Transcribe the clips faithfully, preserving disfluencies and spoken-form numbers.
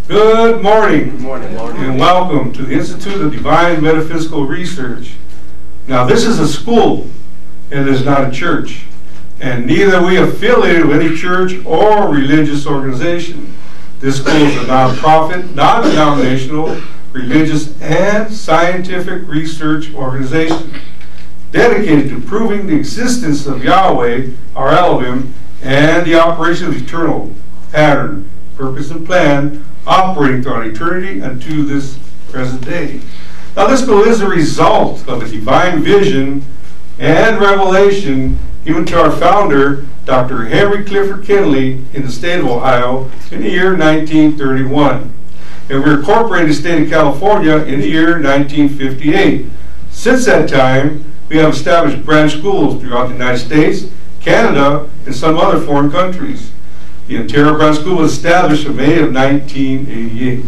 Good morning. Good morning. And welcome to the Institute of Divine Metaphysical Research. Now, this is a school, and it is not a church. And neither are we affiliated with any church or religious organization. This school is a non-profit, non-denominational, religious, and scientific research organization dedicated to proving the existence of Yahweh, our Elohim, and the operation of eternal pattern, purpose, and plan operating throughout eternity unto this present day. Now, this school is a result of a divine vision and revelation given to our founder, Doctor Henry Clifford Kinley, in the state of Ohio in the year nineteen thirty-one. And we incorporated the state of California in the year nineteen fifty-eight. Since that time, we have established branch schools throughout the United States, Canada, and some other foreign countries. The Ontario Branch School was established in May of nineteen eighty-eight.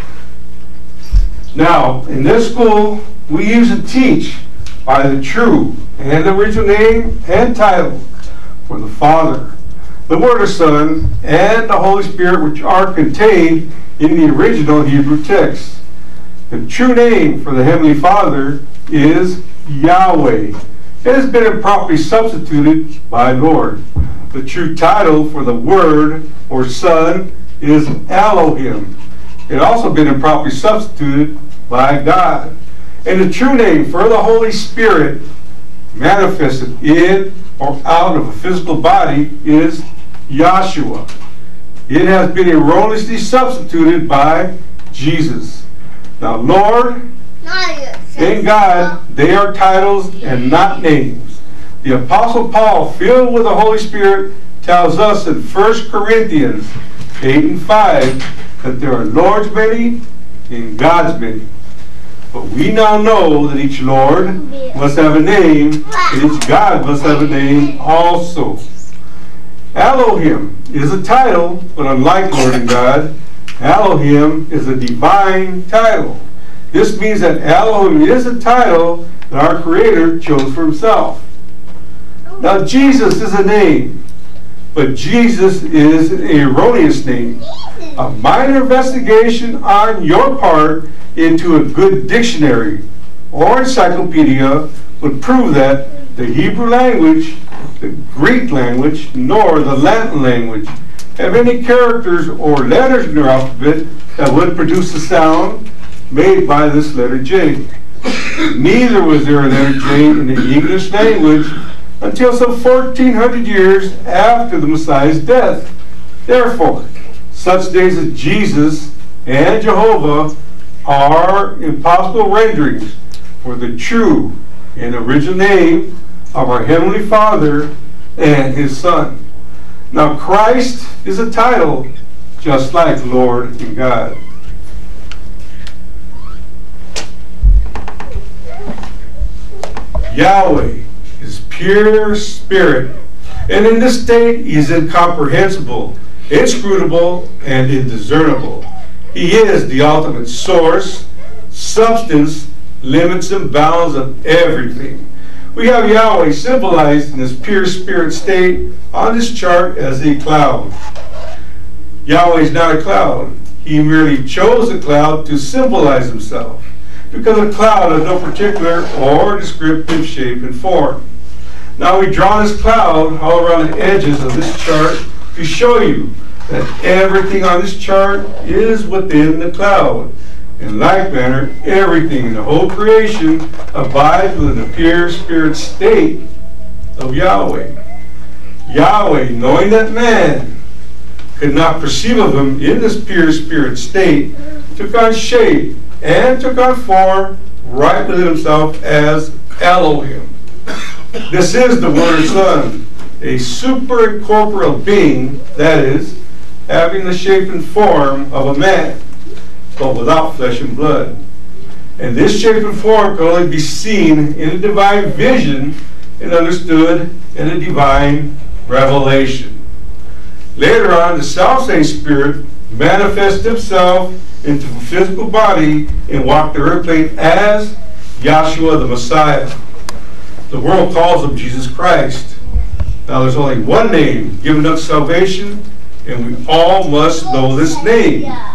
Now, in this school, we usually teach by the true and original name and title for the Father, the Word of Son, and the Holy Spirit, which are contained in the original Hebrew text. The true name for the Heavenly Father is Yahweh. It has been improperly substituted by Lord. The true title for the Word or Son is Elohim. It also been improperly substituted by God. And the true name for the Holy Spirit manifested in or out of a physical body is Yahshua. It has been erroneously substituted by Jesus. Now, Lord and God, they are titles and not names. The Apostle Paul, filled with the Holy Spirit, tells us in First Corinthians eight and five that there are Lord's many and God's many. But we now know that each Lord must have a name, and each God must have a name also. Elohim is a title, but unlike Lord and God, Elohim is a divine title. This means that Elohim is a title that our Creator chose for Himself. Now, Jesus is a name, but Jesus is an erroneous name. A minor investigation on your part into a good dictionary or encyclopedia would prove that the Hebrew language, the Greek language, nor the Latin language have any characters or letters in their alphabet that would produce the sound made by this letter J. Neither was there a letter J in the English language until some fourteen hundred years after the Messiah's death. Therefore, such names as Jesus and Jehovah are impossible renderings for the true and original name of our Heavenly Father and His Son. Now, Christ is a title just like Lord and God. Yahweh is pure spirit, and in this state He is incomprehensible, inscrutable, and indiscernible. He is the ultimate source, substance, limits, and bounds of everything. We have Yahweh symbolized in His pure spirit state on this chart as a cloud. Yahweh is not a cloud. He merely chose a cloud to symbolize Himself, because a cloud has no particular or descriptive shape and form. Now, we draw this cloud all around the edges of this chart to show you that everything on this chart is within the cloud. In like manner, everything in the whole creation abides within the pure spirit state of Yahweh. Yahweh, knowing that man could not perceive of Him in this pure spirit state, took on shape and took on form right within Himself as Elohim. This is the Word of Son, a superincorporeal being, that is, having the shape and form of a man, but without flesh and blood. And this shape and form can only be seen in a divine vision and understood in a divine revelation. Later on, the self-same Spirit manifested Himself into a physical body and walked the earth plane as Yahshua the Messiah. The world calls Him Jesus Christ. Now, there's only one name given unto salvation, and we all must know this name.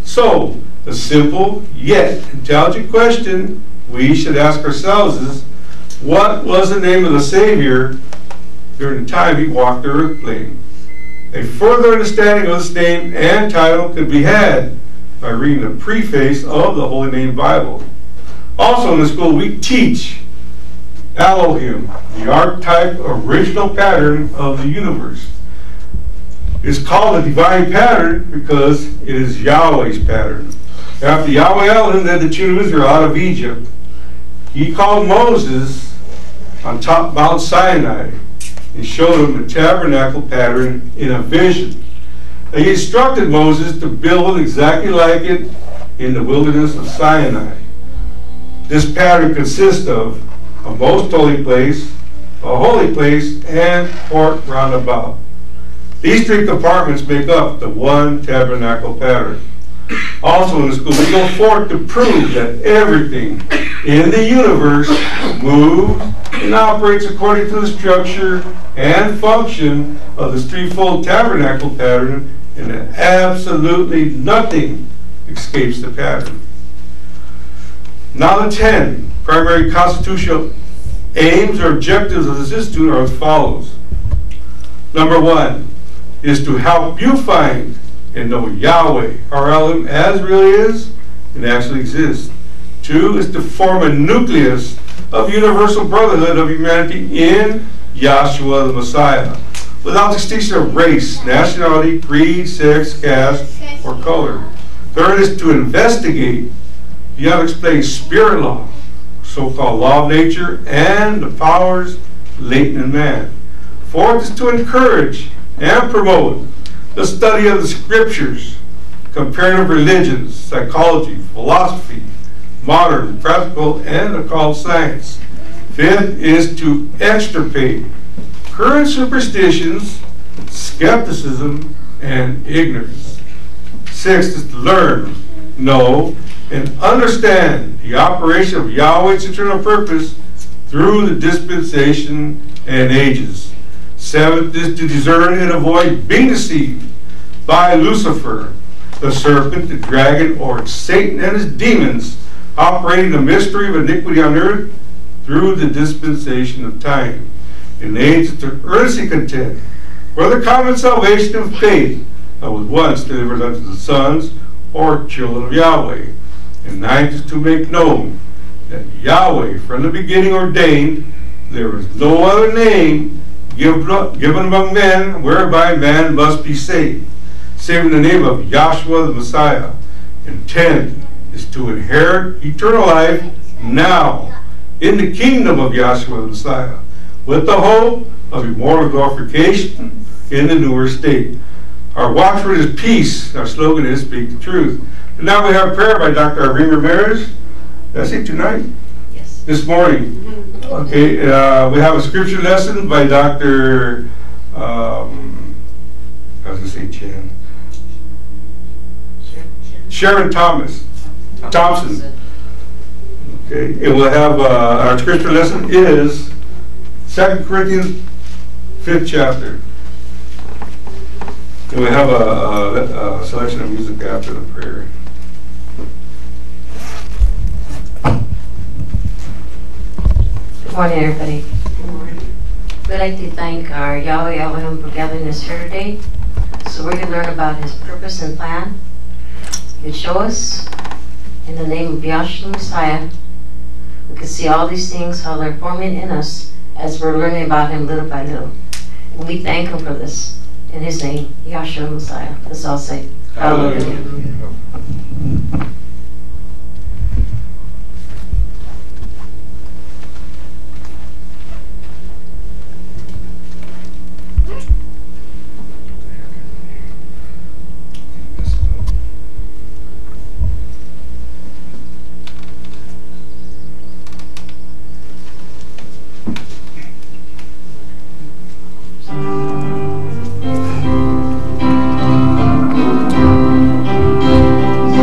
So, the simple yet intelligent question we should ask ourselves is, what was the name of the Savior during the time he walked the earth plane? A further understanding of this name and title could be had by reading the preface of the Holy Name Bible. Also in the school we teach Elohim, the archetype original pattern of the universe. It's called a divine pattern because it is Yahweh's pattern. After Yahweh Elohim led the children of Israel out of Egypt, he called Moses on top Mount Sinai and showed him the tabernacle pattern in a vision. He instructed Moses to build exactly like it in the wilderness of Sinai. This pattern consists of a most holy place, a holy place, and court round about. These three compartments make up the one tabernacle pattern. Also in the school, we go forth to prove that everything in the universe moves and operates according to the structure and function of this threefold tabernacle pattern, and that absolutely nothing escapes the pattern. Now the ten primary constitutional aims or objectives of this institute are as follows. Number one is to help you find and know Yahweh, our Elohim, as really is and actually exists. Two is to form a nucleus of universal brotherhood of humanity in Yahshua the Messiah, without distinction of race, nationality, creed, sex, caste, or color. Third is to investigate the unexplained spirit law, so-called law of nature, and the powers latent in man. Fourth is to encourage and promote the study of the scriptures, comparative religions, psychology, philosophy, modern, practical, and occult science. Fifth is to extirpate current superstitions, skepticism, and ignorance. Sixth is to learn, know, and understand the operation of Yahweh's eternal purpose through the dispensation and ages. Seventh is to discern and avoid being deceived by Lucifer, the serpent, the dragon, or Satan and his demons, operating the mystery of iniquity on earth through the dispensation of time. And eighth is to earnestly contend for the common salvation of faith that was once delivered unto the sons or children of Yahweh. And ninth is to make known that Yahweh from the beginning ordained there is no other name given among men whereby man must be saved, save in the name of Yahshua the Messiah. And tenth is to inherit eternal life now in the kingdom of Yahshua the Messiah, with the hope of immortal glorification in the newer state. Our watchword is peace. Our slogan is speak the truth. And now we have prayer by Doctor Irene Ramirez. That's it tonight? Yes. This morning. Okay, uh, we have a scripture lesson by Doctor Um, I was going to say Chan. Sharon Thomas. Thompson. Okay, and we'll have uh, our scripture lesson is Second Corinthians fifth chapter. And we have a, a, a selection of music after the prayer. Good morning, everybody. Good morning. We'd like to thank our Yahweh Elohim for gathering us here today, so we can learn about His purpose and plan. He can show us, in the name of Yahshua Messiah, we can see all these things, how they're forming in us as we're learning about Him little by little. And we thank Him for this. In His name, Yahshua Messiah. Let's all say, Hallelujah. Hallelujah. Thank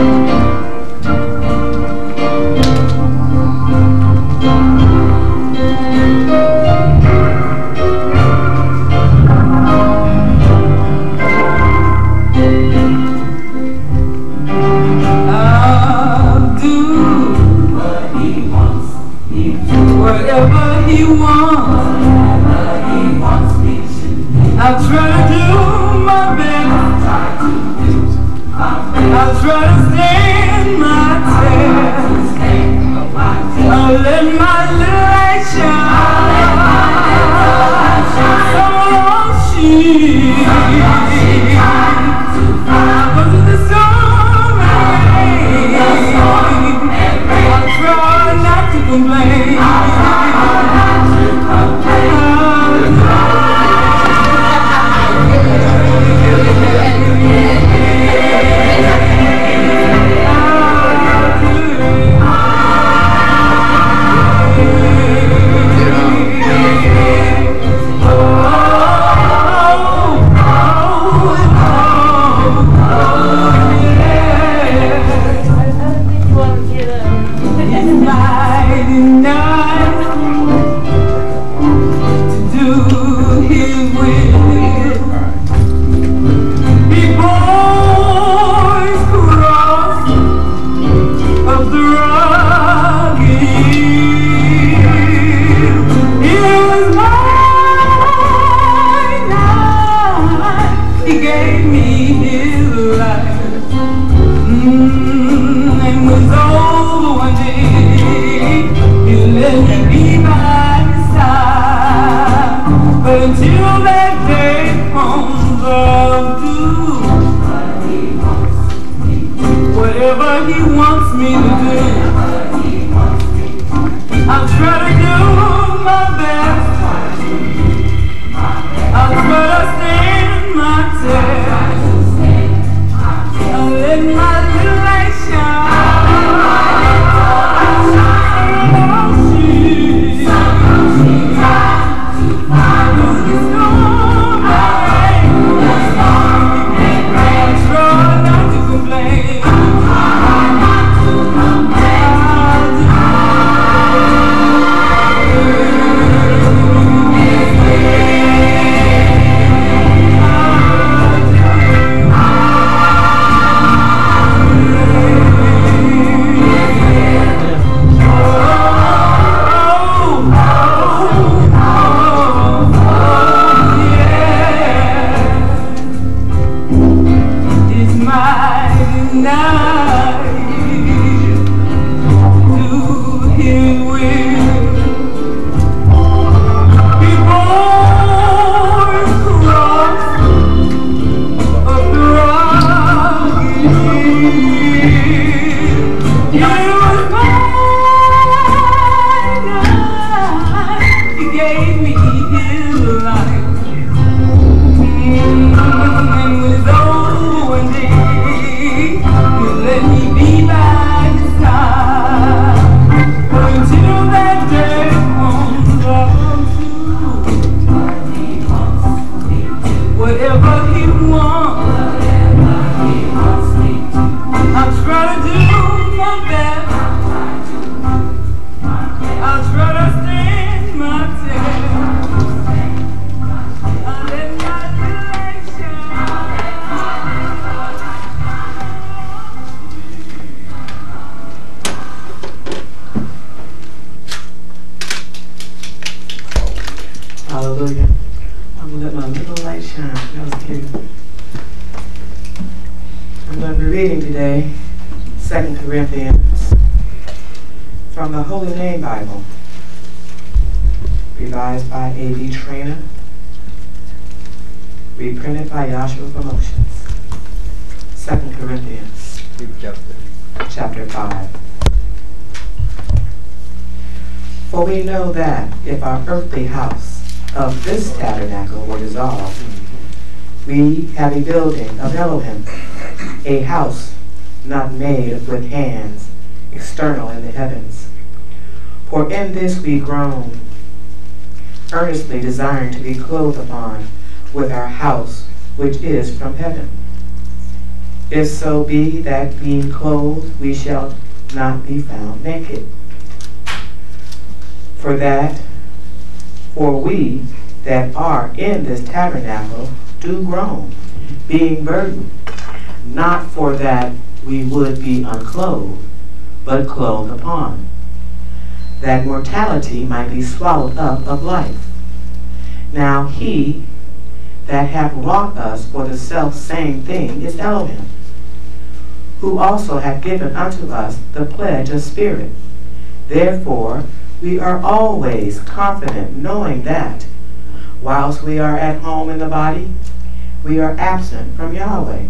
try to stand my test. I'll let my light shine. So long she was the storm and rain. I'll try not to complain. Reprinted by Yahshua Promotions. Second Corinthians. Chapter five. For we know that if our earthly house of this tabernacle were dissolved, we have a building of Elohim, a house not made with hands, external in the heavens. For in this we groan, earnestly desiring to be clothed upon with our house which is from heaven. If so be that being clothed we shall not be found naked. For that, for we that are in this tabernacle do groan, being burdened, not for that we would be unclothed, but clothed upon, that mortality might be swallowed up of life. Now he that hath wrought us for the self same thing is Elohim, who also hath given unto us the pledge of spirit. Therefore, we are always confident, knowing that, whilst we are at home in the body, we are absent from Yahweh.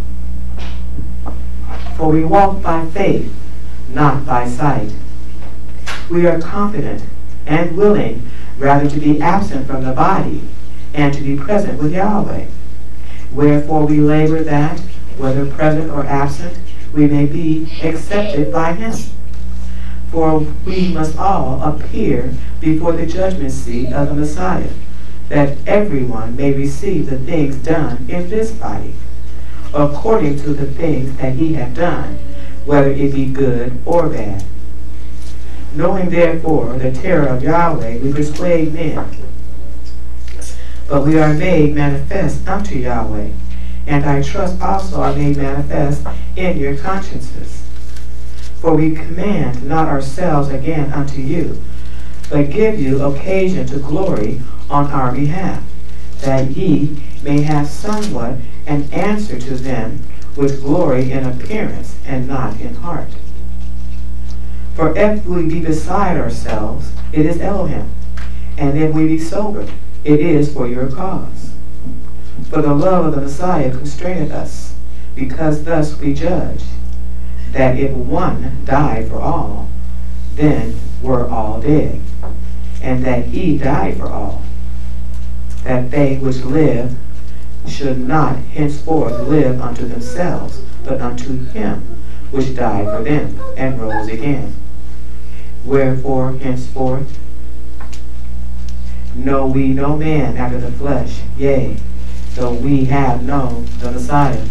For we walk by faith, not by sight. We are confident and willing rather to be absent from the body and to be present with Yahweh. Wherefore we labor that, whether present or absent, we may be accepted by him. For we must all appear before the judgment seat of the Messiah, that everyone may receive the things done in this body, according to the things that he hath done, whether it be good or bad. Knowing therefore the terror of Yahweh, we persuade men. But we are made manifest unto Yahweh, and I trust also are made manifest in your consciences. For we command not ourselves again unto you, but give you occasion to glory on our behalf, that ye may have somewhat an answer to them which glory in appearance and not in heart. For if we be beside ourselves, it is Elohim, and if we be sober, it is for your cause. For the love of the Messiah constraineth us, because thus we judge, that if one died for all, then were all dead, and that he died for all, that they which live should not henceforth live unto themselves, but unto him which died for them, and rose again. Wherefore henceforth know we no man after the flesh, yea, though we have known the Messiah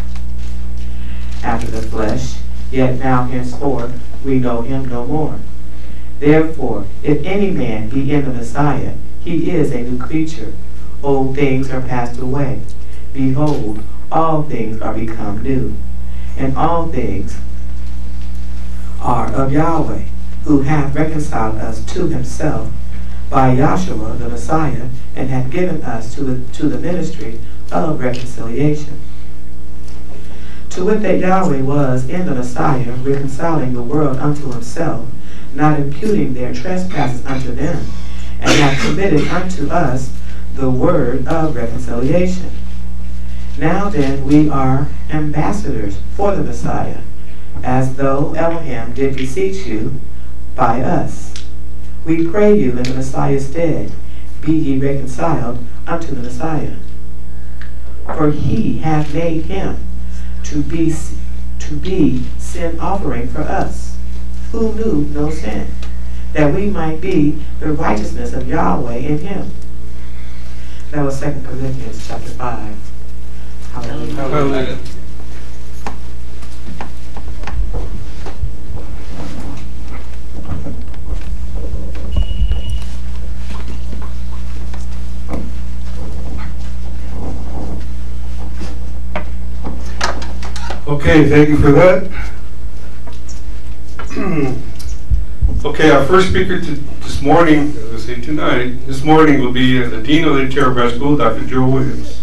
after the flesh, yet now henceforth we know him no more. Therefore, if any man be in the Messiah, he is a new creature. Old things are passed away. Behold, all things are become new. And all things are of Yahweh, who hath reconciled us to himself by Yahshua the Messiah, and hath given us to the, to the ministry of reconciliation. To wit, that Yahweh was in the Messiah reconciling the world unto himself, not imputing their trespasses unto them, and hath committed unto us the word of reconciliation. Now then we are ambassadors for the Messiah, as though Elohim did beseech you by us. We pray you in the Messiah's stead, be ye reconciled unto the Messiah. For he hath made him to be to be sin offering for us, who knew no sin, that we might be the righteousness of Yahweh in him. That was Second Corinthians chapter five. Hallelujah. Hallelujah. Okay, thank you for that. Okay, our first speaker to, this morning, let's say tonight, this morning will be uh, the Dean of the Terabras School, Doctor Joe Williams.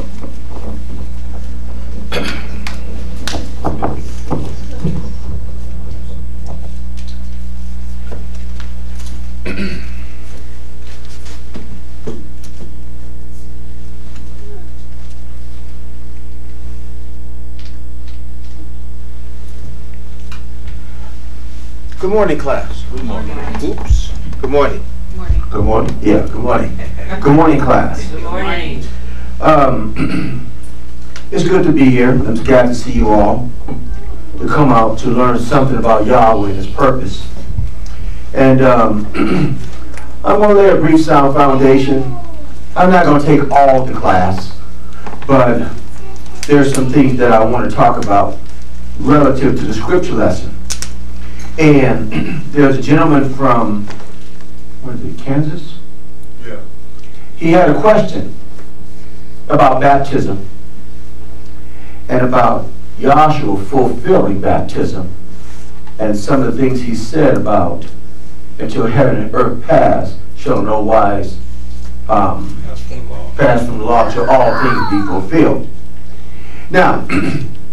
Good morning, class. Good morning. Oops. Good morning. Good morning. Good morning. Yeah, good morning. Good morning, class. Good morning. Um, it's good to be here. I'm glad to see you all, to come out to learn something about Yahweh and his purpose. And um, I'm going to lay a brief sound foundation. I'm not going to take all the class, but there's some things that I want to talk about relative to the scripture lesson. And there's a gentleman from, what is it, Kansas? Yeah. He had a question about baptism and about Yahshua fulfilling baptism, and some of the things he said about until heaven and earth pass shall no wise um, pass from the law till all things be fulfilled. Now,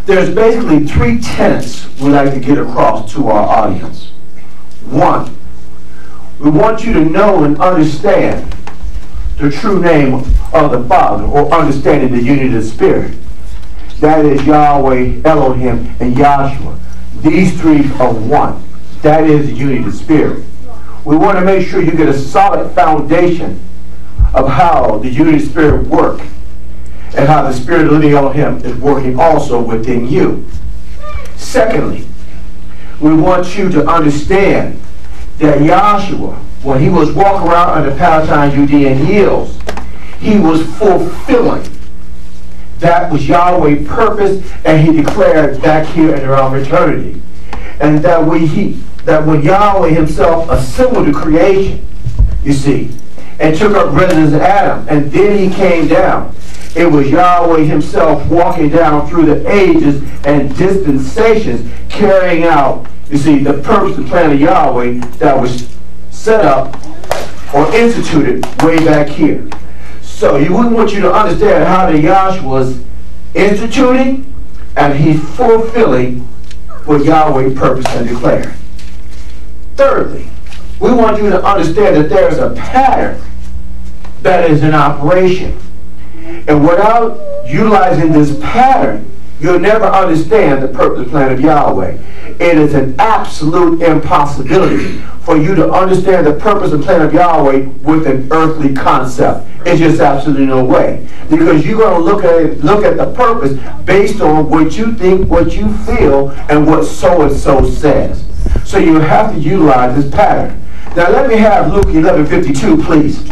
there's basically three tenets we'd like to get across to our audience. One, we want you to know and understand the true name of the Father, or understanding the unity of the Spirit. That is Yahweh, Elohim, and Yahshua. These three are one. That is the unity of the Spirit. We want to make sure you get a solid foundation of how the unity of the Spirit works, and how the Spirit of living Elohim is working also within you. Secondly, we want you to understand that Yahshua, when he was walking around on the Palestine Judean hills, he was fulfilling. That was Yahweh's purpose, and he declared back here in around eternity. And that when, he, that when Yahweh himself assembled the creation, you see, and took up residence in Adam, and then he came down, it was Yahweh himself walking down through the ages and dispensations, carrying out, you see, the purpose and plan of Yahweh that was set up or instituted way back here. So you wouldn't want you to understand how the Yahshua was instituting and he's fulfilling what Yahweh purposed and declared. Thirdly, we want you to understand that there is a pattern that is in operation. And without utilizing this pattern, you'll never understand the purpose and plan of Yahweh. It is an absolute impossibility for you to understand the purpose and plan of Yahweh with an earthly concept. It's just absolutely no way. Because you're going to look at it, look at the purpose based on what you think, what you feel, and what so-and-so says. So you have to utilize this pattern. Now let me have Luke eleven fifty-two, please.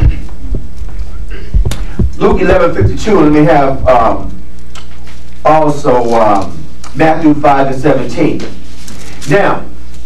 Luke eleven fifty-two, and let me have um, also um, Matthew five and seventeen. Now,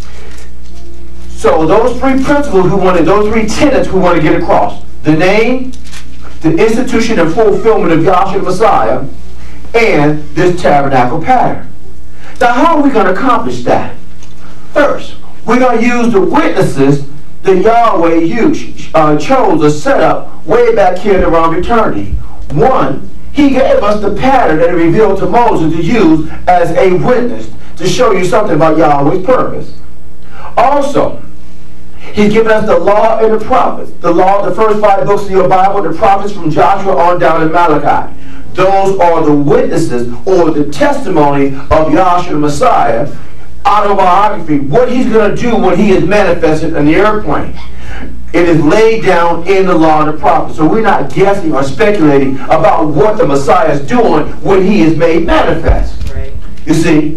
so those three principles we wanted, those three tenets we want to get across. The name, the institution and fulfillment of Yahshua the Messiah, and this tabernacle pattern. Now how are we going to accomplish that? First, we're going to use the witnesses that Yahweh used, uh, chose or set up way back here in around eternity. One, he gave us the pattern that he revealed to Moses to use as a witness to show you something about Yahweh's purpose. Also, he's given us the law and the prophets. The law, the first five books of your Bible, the prophets from Joshua on down to Malachi. Those are the witnesses or the testimony of Yahshua the Messiah, autobiography, what he's going to do when he is manifested in the airplane. It is laid down in the law and the prophets. So we're not guessing or speculating about what the Messiah is doing when he is made manifest. Right. You see?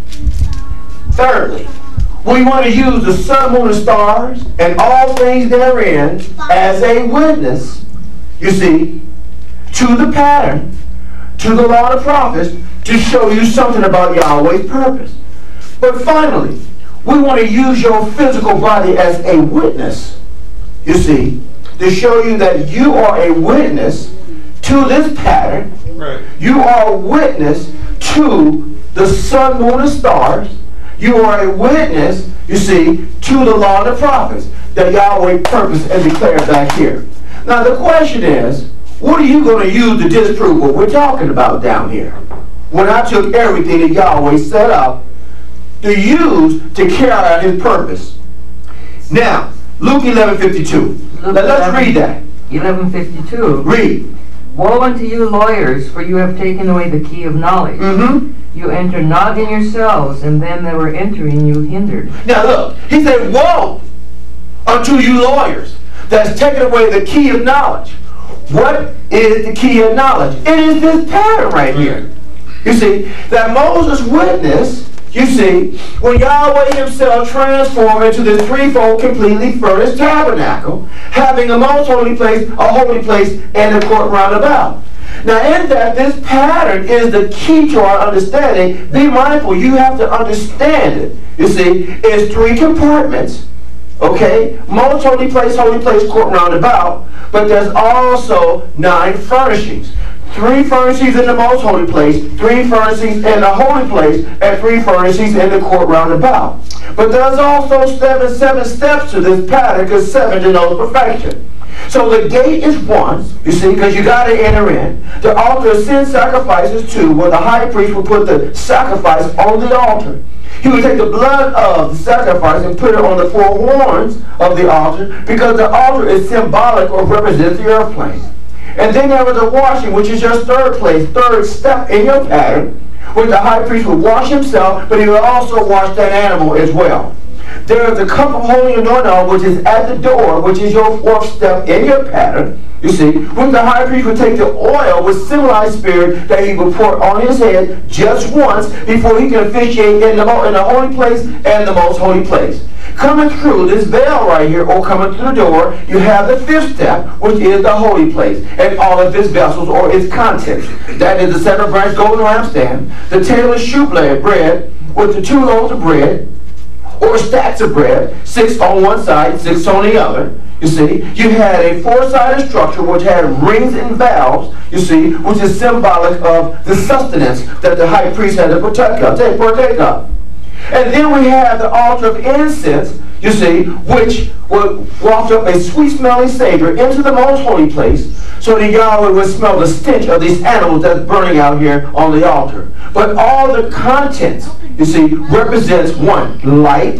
Thirdly, we want to use the sun, moon, and stars and all things therein as a witness, you see, to the pattern, to the law of the prophets, to show you something about Yahweh's purpose. But finally, we want to use your physical body as a witness, you see, to show you that you are a witness to this pattern. Right. You are a witness to the sun, moon, and stars. You are a witness, you see, to the law of the prophets that Yahweh purposed and declared back here. Now the question is, what are you going to use to disprove what we're talking about down here? When I took everything that Yahweh set up to use to carry out his purpose. Now, Luke eleven fifty-two. Now let's read that. eleven fifty-two. Read. Woe unto you lawyers, for you have taken away the key of knowledge. Mm-hmm. You enter not in yourselves, and them that were entering you hindered. Now look, he said, woe unto you lawyers, that's taken away the key of knowledge. What is the key of knowledge? It is this pattern right here. You see, that Moses witnessed, you see, when Yahweh himself transformed into this threefold completely furnished tabernacle, having a most holy place, a holy place, and a court round about. Now in that, this pattern is the key to our understanding. Be mindful, you have to understand it. You see, it's three compartments. Okay? Most holy place, holy place, court round about. But there's also nine furnishings. Three furnishings in the most holy place, three furnishings in the holy place, and three furnishings in the court round about. But there's also seven, seven steps to this pattern, because seven denotes perfection. So the gate is one, you see, because you got to enter in. The altar of sin sacrifice is two, where the high priest will put the sacrifice on the altar. He would take the blood of the sacrifice and put it on the four horns of the altar, because the altar is symbolic or represents the earth plane. And then there was the washing, which is your third place, third step in your pattern, where the high priest would wash himself, but he would also wash that animal as well. There is the cup of holy anointing, which is at the door, which is your fourth step in your pattern, you see, when the high priest would take the oil with civilized spirit that he would pour on his head just once before he can officiate in the, in the holy place and the most holy place. Coming through this veil right here, or coming through the door, you have the fifth step, which is the holy place, and all of its vessels or its contents. That is the seven branch golden lampstand, the table of shewbread bread with the two loaves of bread, or stacks of bread, six on one side, six on the other. You see, you had a four-sided structure which had rings and valves, you see, which is symbolic of the sustenance that the high priest had to protect of, take, partake of. And then we have the altar of incense, you see, which would waft up a sweet-smelling savor into the most holy place, so that Yahweh would smell the stench of these animals that's burning out here on the altar. But all the contents, you see, represents one, light,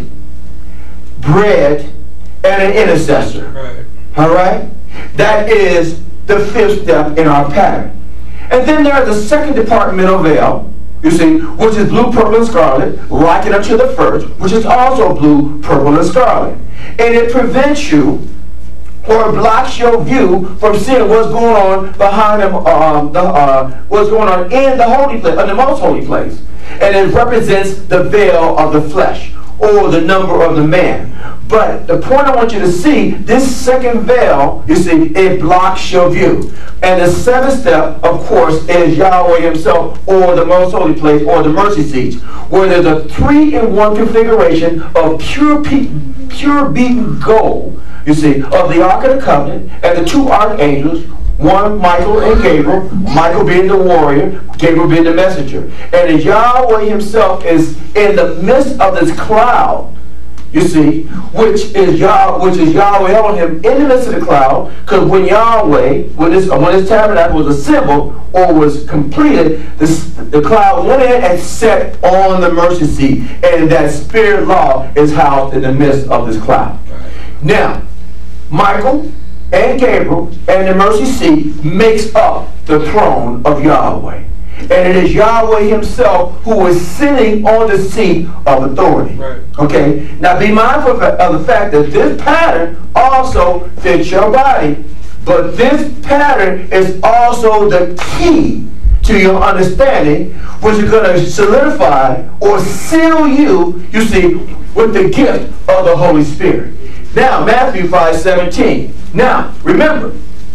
bread, and an intercessor. Right. All right? That is the fifth step in our pattern. And then there's the second departmental veil, you see, which is blue, purple, and scarlet, likened unto the first, which is also blue, purple, and scarlet. And it prevents you or blocks your view from seeing what's going on behind them, um, the, uh, what's going on in the holy place, in the most holy place. And it represents the veil of the flesh, or the number of the man. But the point I want you to see, this second veil, you see, it blocks your view. And the seventh step, of course, is Yahweh himself, or the most holy place, or the mercy seat, where there's a three-in-one configuration of pure, pure beaten gold, you see, of the Ark of the Covenant, and the two archangels, one, Michael and Gabriel, Michael being the warrior, Gabriel being the messenger. And Yahweh himself is in the midst of this cloud, you see, which is Yah, which is Yahweh Elohim in the midst of the cloud, because when Yahweh, when this, when this tabernacle was assembled or was completed, this, the cloud went in and set on the mercy seat, and that spirit law is housed in the midst of this cloud. Now, Michael and Gabriel and the mercy seat makes up the throne of Yahweh. And it is Yahweh himself who is sitting on the seat of authority. Right. Okay? Now be mindful of the fact that this pattern also fits your body. But this pattern is also the key to your understanding, which is going to solidify or seal you, you see, with the gift of the Holy Spirit. Now, Matthew five seventeen. Now, remember,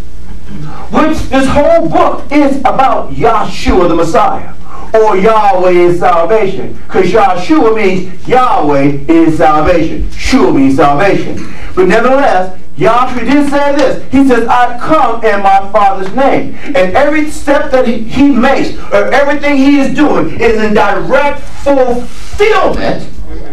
which this whole book is about Yahshua the Messiah, or Yahweh is salvation. Because Yahshua means Yahweh is salvation. Shua means salvation. But nevertheless, Yahshua did say this. He says, I come in my Father's name. And every step that he, he makes, or everything he is doing, is in direct fulfillment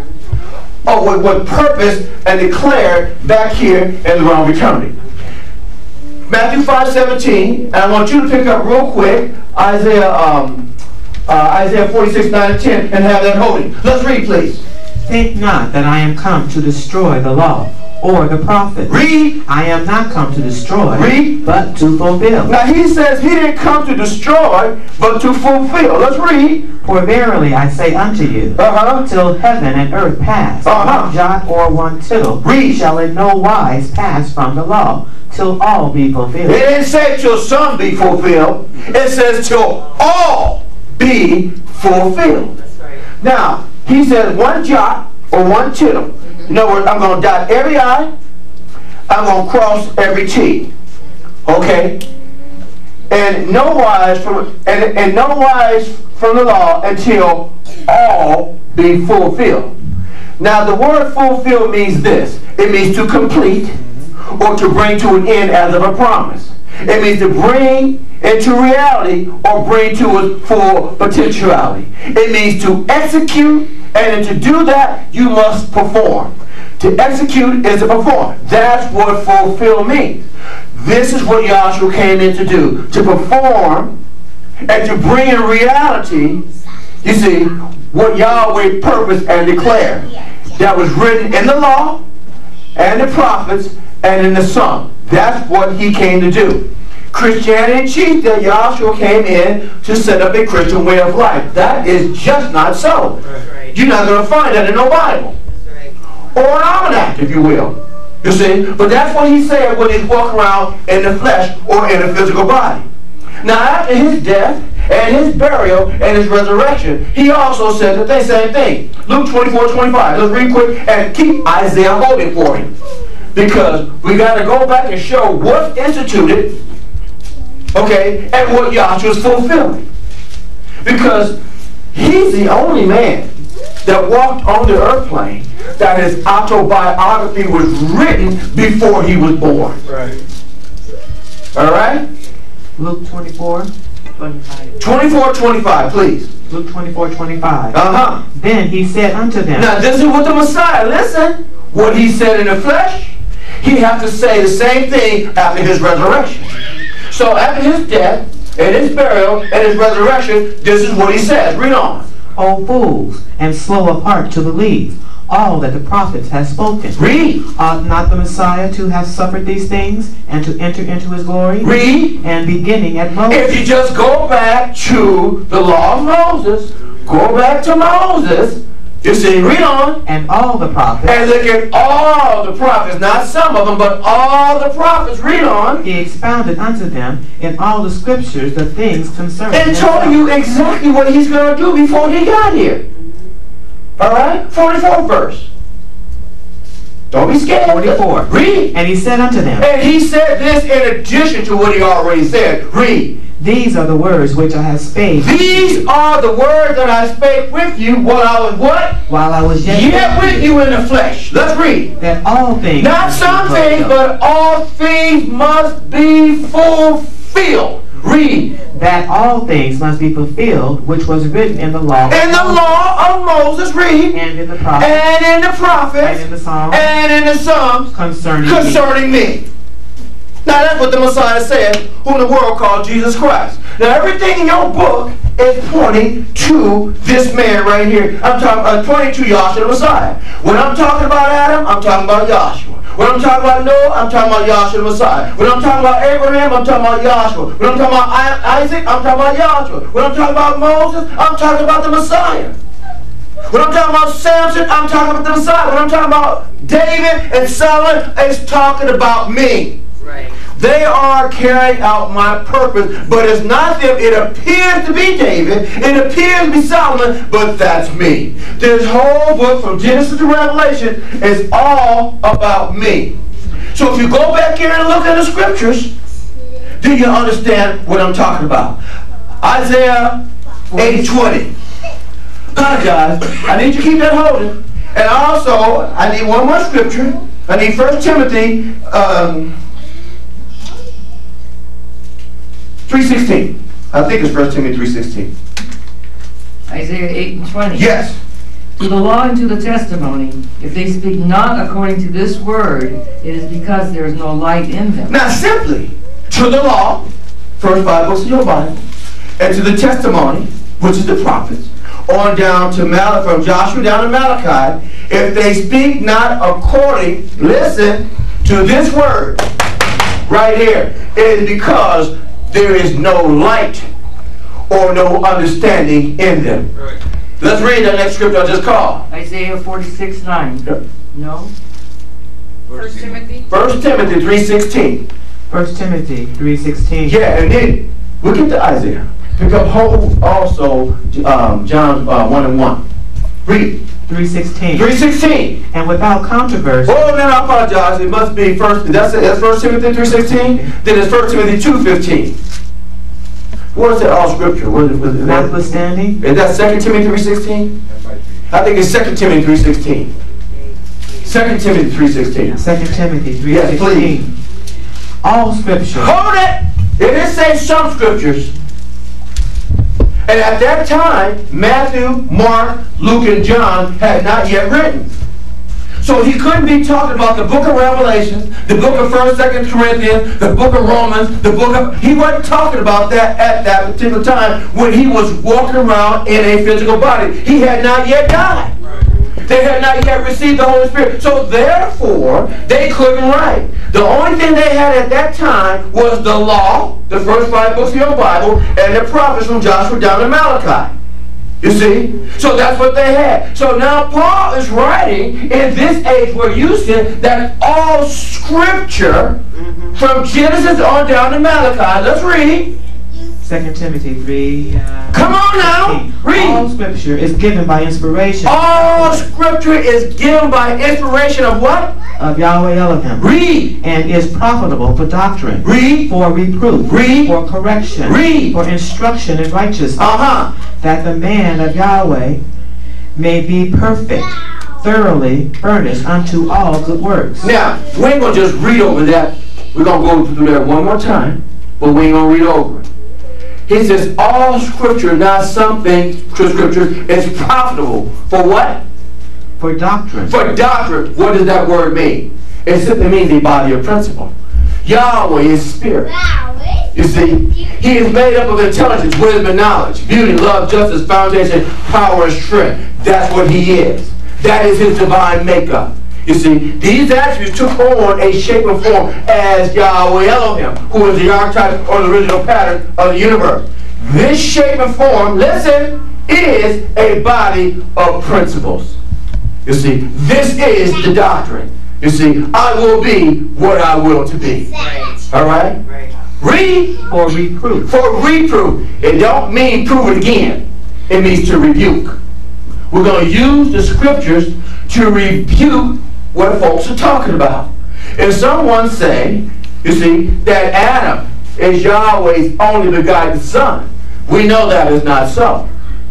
of what, what purpose and declared back here in the realm of eternity. Matthew five seventeen, and I want you to pick up real quick Isaiah um, uh, Isaiah forty-six, nine and ten, and have that holding. Let's read, please. Think not that I am come to destroy the law or the prophets. Read. I am not come to destroy, read, but to fulfill. Now he says he didn't come to destroy, but to fulfill. Let's read. For verily I say unto you, uh-huh. till heaven and earth pass, uh-huh. one jot or one tittle read. shall in no wise pass from the law, till all be fulfilled. It didn't say till some be fulfilled. It says till all be fulfilled. That's right. Now, he says one jot or one tittle. In other words, I'm going to dot every I, I'm going to cross every T. Okay? And no wise from and, and no wise from the law until all be fulfilled. Now the word fulfill means this. It means to complete or to bring to an end as of a promise. It means to bring into reality or bring to its full potentiality. It means to execute, and to do that you must perform. To execute is to perform. That's what fulfill means. This is what Yahshua came in to do, to perform and to bring in reality, you see, what Yahweh purposed and declared. That was written in the law and the prophets and in the Psalm. That's what he came to do. Christianity teaches that Yahshua came in to set up a Christian way of life. That is just not so. Right. You're not going to find that in no Bible. Right. Or an almanac, if you will. You see? But that's what he said when he walked around in the flesh or in a physical body. Now, after his death and his burial and his resurrection, he also said the same thing. Luke twenty-four twenty-five. Let's read quick and keep Isaiah holding for him. Because we got to go back and show what's instituted, okay, and what Yahshua is fulfilling. Because he's the only man that walked on the earth plane that his autobiography was written before he was born. Right. All right? Luke twenty-four twenty-five. twenty-four twenty-five, please. Luke twenty-four twenty-five. Uh-huh. Then he said unto them. Now this is what the Messiah, listen, what he said in the flesh, he have to say the same thing after his resurrection. So after his death and his burial and his resurrection, this is what he says. Read on. O fools, and slow of heart to believe all that the prophets have spoken. Read. Ought not the Messiah to have suffered these things and to enter into his glory? Read. And beginning at Moses. If you just go back to the law of Moses, go back to Moses, you see, read on. And all the prophets. And look at all the prophets, not some of them, but all the prophets. Read on. He expounded unto them in all the scriptures the things concerning and himself. told you exactly what he's going to do before he got here. All right? forty-fourth verse. Don't be scared. forty-four. Read. And he said unto them. And he said this in addition to what he already said. Read. These are the words which I have spake. These are the words that I spake with you while I was what? While I was yet, Yet with you in the flesh. Let's read. That all things. Not some things, but all things must be fulfilled. Read. That all things must be fulfilled, which was written in the law. In the law of Moses, read. And in the prophets. And in the prophets. And in the Psalms. And in the Psalms. Concerning, concerning me. me. Now that's what the Messiah said, whom the world called Jesus Christ. Now everything in your book is pointing to this man right here. I'm talking, uh, pointing to Yahshua the Messiah. When I'm talking about Adam, I'm talking about Yahshua. When I'm talking about Noah, I'm talking about Yahshua the Messiah. When I'm talking about Abraham, I'm talking about Yahshua. When I'm talking about Isaac, I'm talking about Yahshua. When I'm talking about Moses, I'm talking about the Messiah. When I'm talking about Samson, I'm talking about the Messiah. When I'm talking about David and Solomon, it's talking about me. Right. They are carrying out my purpose, but it's not them. It appears to be David, it appears to be Solomon, but that's me. This whole book from Genesis to Revelation is all about me. So if you go back here and look at the scriptures, do you understand what I'm talking about? Isaiah eight twenty. Hi guys, I need you to keep that holding. And also, I need one more scripture. I need First Timothy um, three sixteen. I think it's First Timothy three sixteen. Isaiah eight and twenty. Yes. To the law and to the testimony, if they speak not according to this word, it is because there is no light in them. Now simply, to the law, first five books of your Bible, and to the testimony, which is the prophets, on down to Malachi, from Joshua down to Malachi, if they speak not according, listen, to this word, right here, it is because there is no light or no understanding in them. Right. Let's read the next scripture I just called. Isaiah forty-six nine. Yep. No? First Timothy. First Timothy three sixteen. First Timothy three sixteen. Yeah, and then we'll get to Isaiah. Pick up whole also um, John uh, one and one. Read. three sixteen. three sixteen. And without controversy. Oh, no, I apologize. It must be first. That's it. That's First Timothy three sixteen. Then it's First Timothy two fifteen. What is that all scripture? What is, what is that? Notwithstanding. Is that Second Timothy three sixteen? I think it's Second Timothy three sixteen. Second Timothy three sixteen. Second Timothy three Yes, sixteen. please. All scripture. Hold it! It didn't say some scriptures. And at that time, Matthew, Mark, Luke, and John had not yet written. So he couldn't be talking about the book of Revelation, the book of first, second Corinthians, the book of Romans, the book of... He wasn't talking about that at that particular time when he was walking around in a physical body. He had not yet died. They had not yet received the Holy Spirit. So therefore, they couldn't write. The only thing they had at that time was the law, the first five books of your Bible, and the prophets from Joshua down to Malachi. You see? So that's what they had. So now Paul is writing in this age where you said that all scripture mm-hmm. from Genesis on down to Malachi. Let's read. Second Timothy three. Uh, Come on now. Read. All scripture is given by inspiration. All scripture is given by inspiration of what? Of Yahweh Elohim. Read. And is profitable for doctrine. Read. For reproof. Read. For correction. Read. For instruction in righteousness. Uh-huh. That the man of Yahweh may be perfect, thoroughly furnished unto all good works. Now, we ain't going to just read over that. We're going to go through that one more time, but we ain't going to read over it. He says all scripture, not something, scripture, is profitable. For what? For doctrine. For doctrine. What does that word mean? It simply means a body of principle. Yahweh is spirit. You see, he is made up of intelligence, wisdom, and knowledge, beauty, love, justice, foundation, power, and strength. That's what he is. That is his divine makeup. You see, these attributes took on a shape and form as Yahweh Elohim, who is the archetype or the original pattern of the universe. This shape and form, listen, is a body of principles. You see, this is the doctrine. You see, I will be what I will to be. All right? Read. For reproof. For reproof. It don't mean prove it again. It means to rebuke. We're going to use the scriptures to rebuke what folks are talking about. If someone say, you see, that Adam is Yahweh's only begotten son, we know that is not so.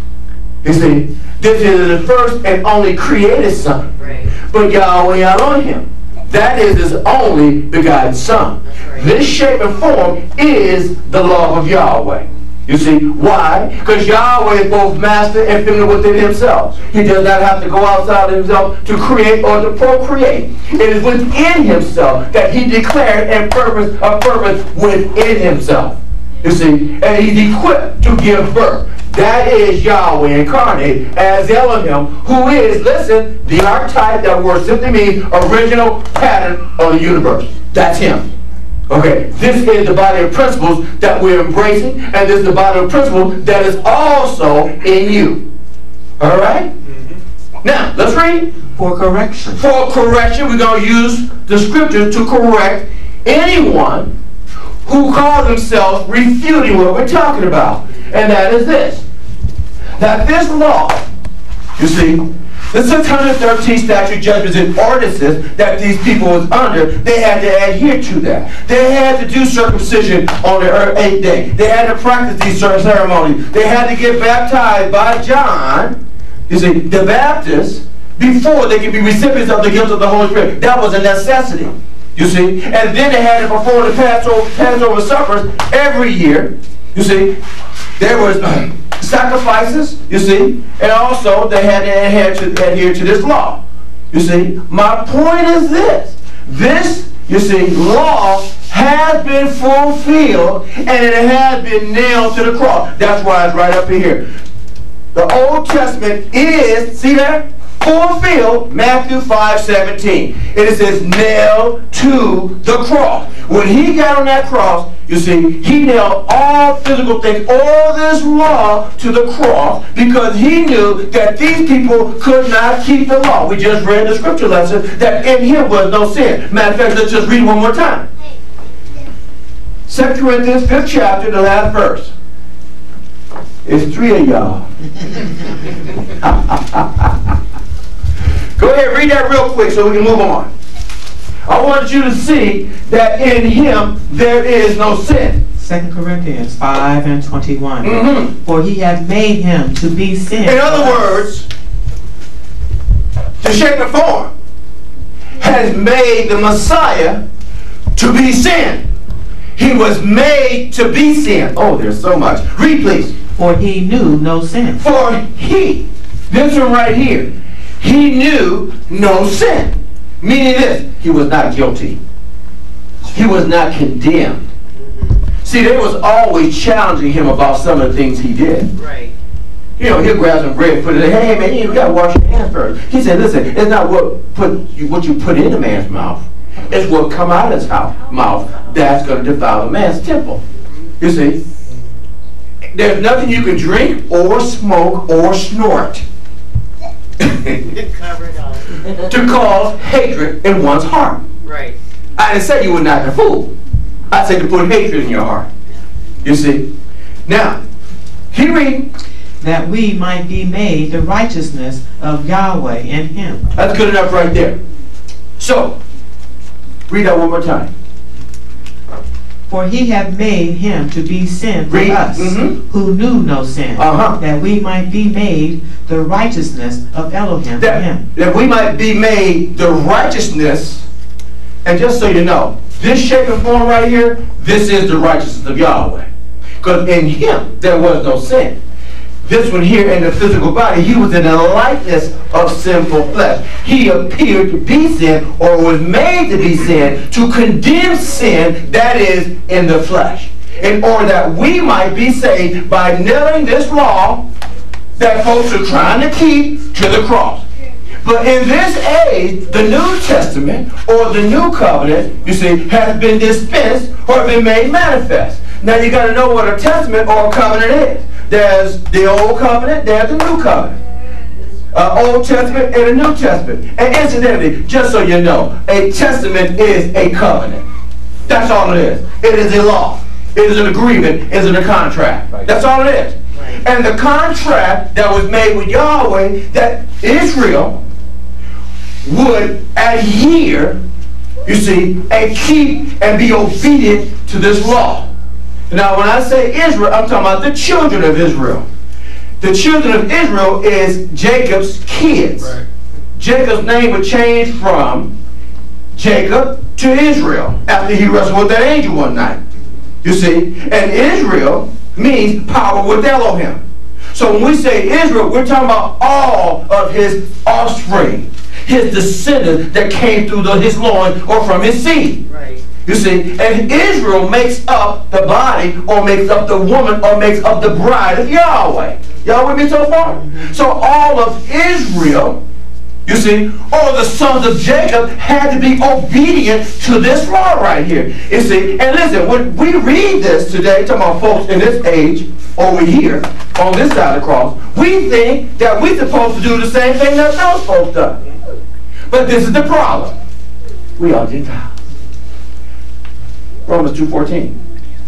You see, this is the first and only created son. Right. But Yahweh Elohim, that is his only begotten son. Right. This shape and form is the law of Yahweh. You see, why? Because Yahweh is both master and feminine within himself. He does not have to go outside of himself to create or to procreate. It is within himself that he declared and purpose a purpose within himself. You see, and he's equipped to give birth. That is Yahweh incarnate as Elohim, who is, listen, the archetype. That word simply means original pattern of the universe. That's him. Okay, this is the body of principles that we're embracing, and this is the body of principles that is also in you. All right? Mm-hmm. Now, let's read. For correction. For correction, we're going to use the scriptures to correct anyone who calls themselves refuting what we're talking about. And that is this. That this law, you see, the six hundred thirteen statute judgments and ordinances that these people was under, they had to adhere to that. They had to do circumcision on the eighth day. They had to practice these certain ceremonies. They had to get baptized by John, you see, the Baptist, before they could be recipients of the gift of the Holy Spirit. That was a necessity, you see. And then they had to perform the Passover, Passover suppers every year, you see. There was uh, sacrifices, you see, and also they had to adhere, to adhere to this law. You see, my point is this. This, you see, law has been fulfilled and it has been nailed to the cross. That's why it's right up in here. The Old Testament is, see that? Fulfilled, Matthew five seventeen. It says nailed to the cross. When he got on that cross, you see, he nailed all physical things, all this law to the cross, because he knew that these people could not keep the law. We just read the scripture lesson that in him was no sin. Matter of fact, let's just read one more time. Second Corinthians fifth chapter, the last verse. It's three of y'all. Go ahead, read that real quick so we can move on. I want you to see that in him there is no sin. Second Corinthians five and twenty-one. Mm-hmm. For he hath made him to be sin. In other words, the shape and form has made the Messiah to be sin. He was made to be sin. Oh, there's so much. Read, please. For he knew no sin. For he, this one right here, he knew no sin. Meaning this, he was not guilty. He was not condemned. See, they was always challenging him about some of the things he did. Right. You know, he'll grab some bread, put it in, hey man, you gotta wash your hands first. He said, listen, it's not what put you, what you put in a man's mouth. It's what come out of his mouth that's going to defile a man's temple. You see, there's nothing you can drink or smoke or snort to cause hatred in one's heart. Right. I didn't say you were not a fool. I said to put hatred in your heart. You see, now he read that we might be made the righteousness of Yahweh in him. That's good enough right there. So, read that one more time. For he hath made him to be sin for Read. us, Mm-hmm. who knew no sin, Uh-huh. that we might be made the righteousness of Elohim That, for him. that we might be made the righteousness, and just so you know, this shape and form right here, this is the righteousness of Yahweh. Because in him, there was no sin. This one here in the physical body, he was in the likeness of sinful flesh. He appeared to be sin, or was made to be sin, to condemn sin that is in the flesh. In order that we might be saved by nailing this law that folks are trying to keep to the cross. But in this age, the New Testament, or the New Covenant, you see, has been dispensed or been made manifest. Now you got to know what a testament or a covenant is. There's the Old Covenant, there's the New Covenant. Uh, Old Testament and a New Testament. And incidentally, just so you know, a testament is a covenant. That's all it is. It is a law. It is an agreement. It is a contract. That's all it is. And the contract that was made with Yahweh, that Israel would adhere, you see, and keep and be obedient to this law. Now, when I say Israel, I'm talking about the children of Israel. The children of Israel is Jacob's kids. Right. Jacob's name would change from Jacob to Israel after he wrestled with that angel one night. You see? And Israel means power with Elohim. So when we say Israel, we're talking about all of his offspring, his descendants that came through the, his loin or from his seed. Right. You see, and Israel makes up the body, or makes up the woman, or makes up the bride of Yahweh. Y'all with me so far? So all of Israel, you see, all the sons of Jacob had to be obedient to this law right here. You see, and listen, when we read this today, talking about folks in this age, over here, on this side of the cross, we think that we're supposed to do the same thing that those folks done. But this is the problem. We are Gentiles. Romans two fourteen.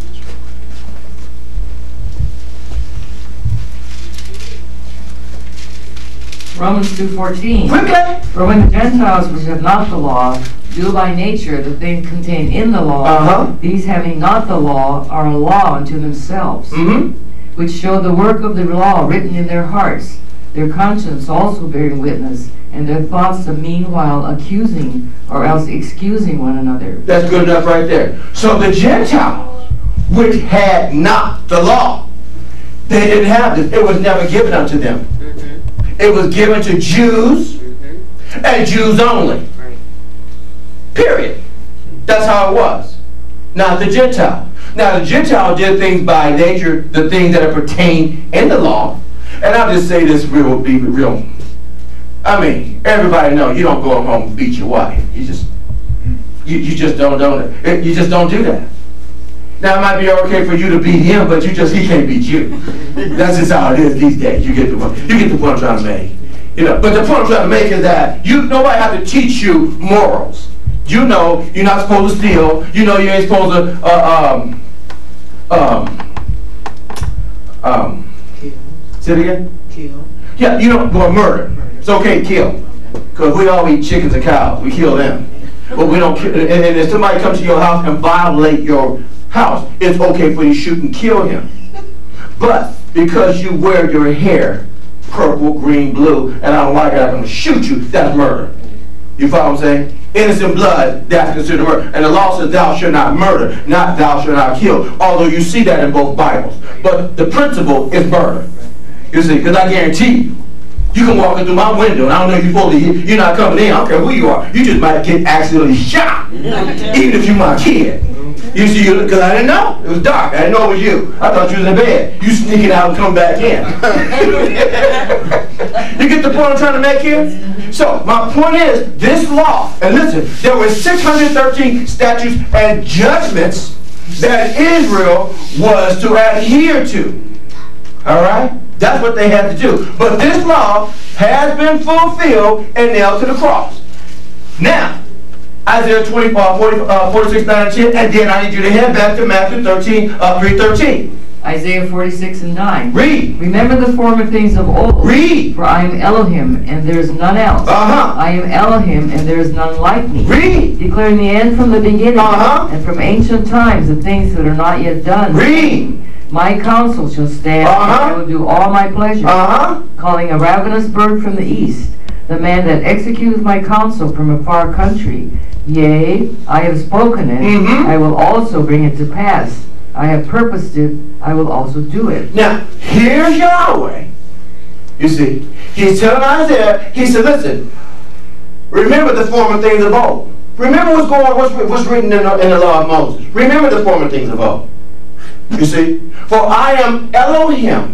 Romans two fourteen. Quickly. For when the Gentiles which have not the law do by nature the things contained in the law, uh-huh. these having not the law are a law unto themselves, mm-hmm. which show the work of the law written in their hearts, their conscience also bearing witness, and their thoughts the meanwhile accusing or else excusing one another. That's good enough right there. So the Gentiles, which had not the law, they didn't have this. It was never given unto them. Mm-hmm. It was given to Jews mm-hmm. and Jews only. Right. Period. That's how it was. Not the Gentile. Now the Gentile did things by nature, the things that pertain in the law. And I'll just say this real, be real. I mean, everybody knows you don't go home and beat your wife. You just, you, you just don't, don't, you just don't do that. Now it might be okay for you to beat him, but you just, he can't beat you. That's just how it is these days. You get the point. You get the point I'm trying to make. You know, but the point I'm trying to make is that you, nobody has to teach you morals. You know, you're not supposed to steal. You know, you ain't supposed to, uh, um, um, um. Kill. Say it again. Kill. Yeah, you don't, well, murder. It's okay to kill. Because we all eat chickens and cows. We kill them. But we don't kill. And, and if somebody comes to your house and violate your house, it's okay for you to shoot and kill him. But because you wear your hair purple, green, blue, and I don't like it, I'm going to shoot you, that's murder. You follow what I'm saying? Innocent blood, that's considered murder. And the law says thou shalt not murder, not thou shalt not kill. Although you see that in both Bibles. But the principle is murder. You see, because I guarantee you, You can walk in through my window, and I don't know if you're supposed to, you're not coming in. I don't care who you are. You just might get accidentally shot, even if you're my kid. You see, because I didn't know. It was dark. I didn't know it was you. I thought you was in bed. You sneaking out and come back in. You get the point I'm trying to make here? So, my point is, this law, and listen, there were six hundred thirteen statutes and judgments that Israel was to adhere to. All right? That's what they had to do. But this law has been fulfilled and nailed to the cross. Now, Isaiah twenty, uh, forty, uh, forty-six, nine, and ten, and then I need you to head back to Matthew thirteen, uh, three, thirteen. Isaiah forty-six and nine. Read. Remember the former things of old. Read. For I am Elohim, and there is none else. Uh-huh. I am Elohim, and there is none like me. Read. Declaring the end from the beginning, Uh-huh. and from ancient times the things that are not yet done. Read. My counsel shall stand, Uh-huh. and I will do all my pleasure. Uh-huh. Calling a ravenous bird from the east, the man that executeth my counsel from a far country. Yea, I have spoken it, Mhm. I will also bring it to pass. I have purposed it, I will also do it. Now, here's Yahweh. You see, he's telling Isaiah, he said, listen, remember the former things of old. Remember what's going on, what's, what's written in the, in the law of Moses. Remember the former things of old. You see, for I am Elohim.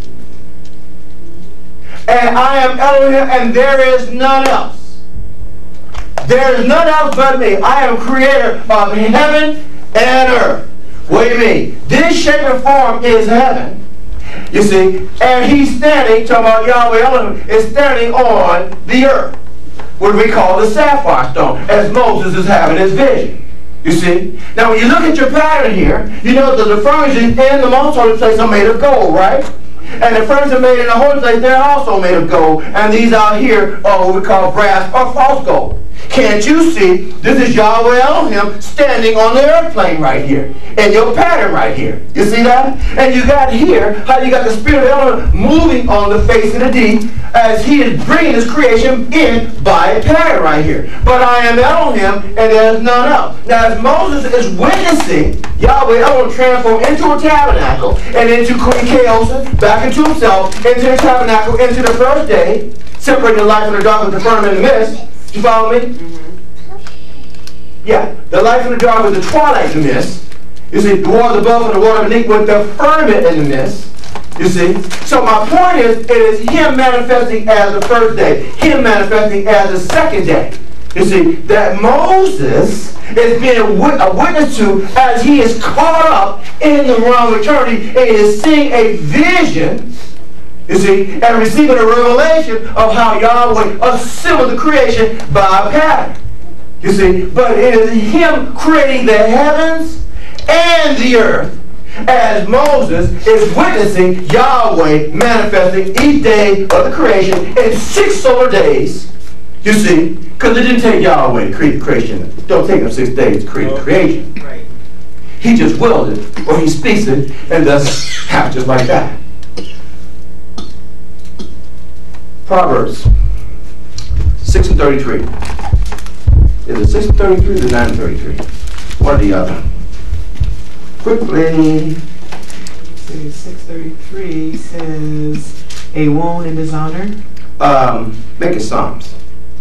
And I am Elohim, and there is none else. There is none else but me. I am creator of heaven and earth. What do you mean? This shape and form is heaven. You see, and he's standing, talking about Yahweh Elohim, is standing on the earth. What we call the sapphire stone, as Moses is having his vision. You see? Now when you look at your pattern here, you know that the furnishings in the most holy place are made of gold, right? And the furniture made in the holy place, they're also made of gold. And these out here are what we call brass or false gold. Can't you see? This is Yahweh Elohim standing on the airplane right here. And your pattern right here. You see that? And you got here how you got the Spirit of Elohim moving on the face of the deep as he is bringing his creation in by a pattern right here. But I am Elohim and there's none else. Now as Moses is witnessing Yahweh Elohim transform into a tabernacle and into chaos, back into himself, into the tabernacle, into the first day, separating the light from the dark with the firmament and the mist. You follow me? Mm-hmm. Yeah, the light from the dark with the twilight and the mist. You see, the waters above and the water beneath with the firmament and the mist. You see? So my point is, it is him manifesting as the first day, him manifesting as the second day. You see, that Moses is being a witness to as he is caught up in the realm of eternity and is seeing a vision, you see, and receiving a revelation of how Yahweh assembled the creation by a pattern. You see, but it is him creating the heavens and the earth as Moses is witnessing Yahweh manifesting each day of the creation in six solar days. You see, because it didn't take Yahweh to create the creation. It don't take him six days to create the creation. Right. He just wills it, or he speaks it, and thus happens just like that. Proverbs six and thirty-three. Is it six and thirty-three or nine and thirty-three? One or the other? Quickly. six thirty-three says, a wound and dishonor. Um, make it Psalms.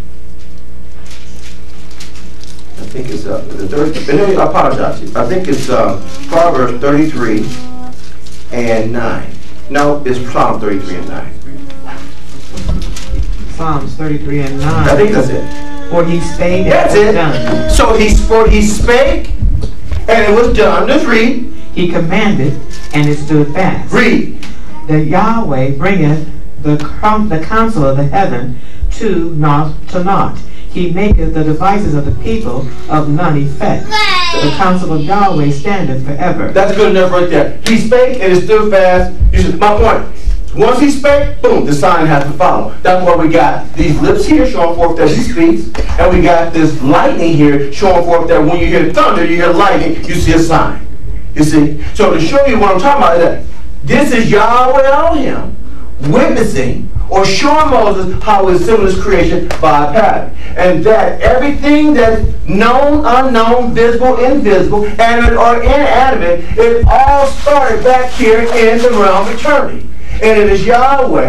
I think it's uh, the third. I apologize. I think it's uh, Proverbs thirty-three and nine. No, it's Psalm thirty-three and nine. Psalms thirty-three and nine. I think that's it. For he spake and That's it was it. done. So he for he spake and it was done. Let's read. He commanded and it stood fast. Read. That Yahweh bringeth the the counsel of the heaven to naught to naught. He maketh the devices of the people of none effect. The counsel of Yahweh standeth forever. That's good enough right there. He spake and it stood fast. You see, my point. Once he spake, boom, the sign has to follow. That's why we got these lips here showing forth that he speaks, and we got this lightning here showing forth that when you hear thunder, you hear lightning, you see a sign. You see? So to show you what I'm talking about is that this is Yahweh Elohim witnessing or showing Moses how he assembled his creation by a pattern. And that everything that's known, unknown, visible, invisible, animate or inanimate, it all started back here in the realm of eternity. And it is Yahweh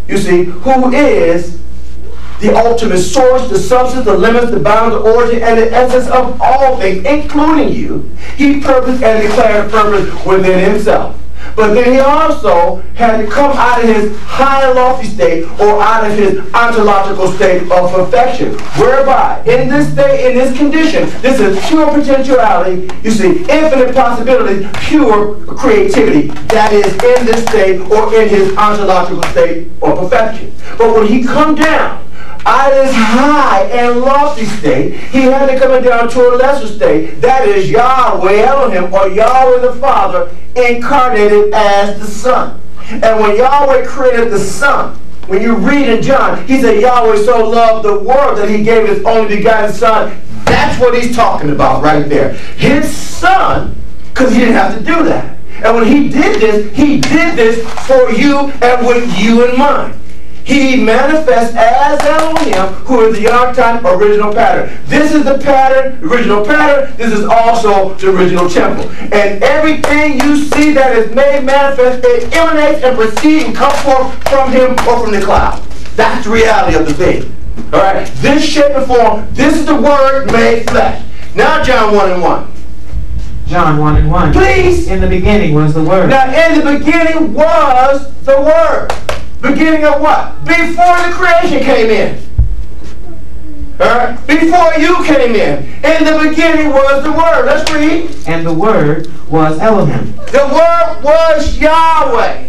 you see, who is the ultimate source, the substance, the limits, the bounds, the origin, and the essence of all things, including you. He purposed and declared a purpose within himself. But then he also had to come out of his high and lofty state, or out of his ontological state of perfection, whereby in this state, in this condition, this is pure potentiality, you see, infinite possibilities, pure creativity, that is in this state or in his ontological state or perfection. But when he come down out of his high and lofty state, he had to come down to a lesser state, that is Yahweh Elohim, or Yahweh the Father, incarnated as the Son. And when Yahweh created the Son, when you read in John, he said Yahweh so loved the world that he gave his only begotten Son. That's what he's talking about right there. His Son, because he didn't have to do that. And when he did this, he did this for you and with you in mind. He manifests as Elohim, who is the archetype original pattern. This is the pattern, original pattern. This is also the original temple. And everything you see that is made manifest, it emanates and proceeds and comes forth from him or from the cloud. That's the reality of the thing. All right? This shape and form, this is the Word made flesh. Now John one and one. John one and one. Please. In the beginning was the Word. Now in the beginning was the Word. Beginning of what? Before the creation came in. Alright? Before you came in. In the beginning was the Word. Let's read. And the Word was Elohim. The Word was Yahweh.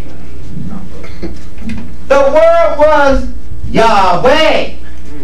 The Word was Yahweh.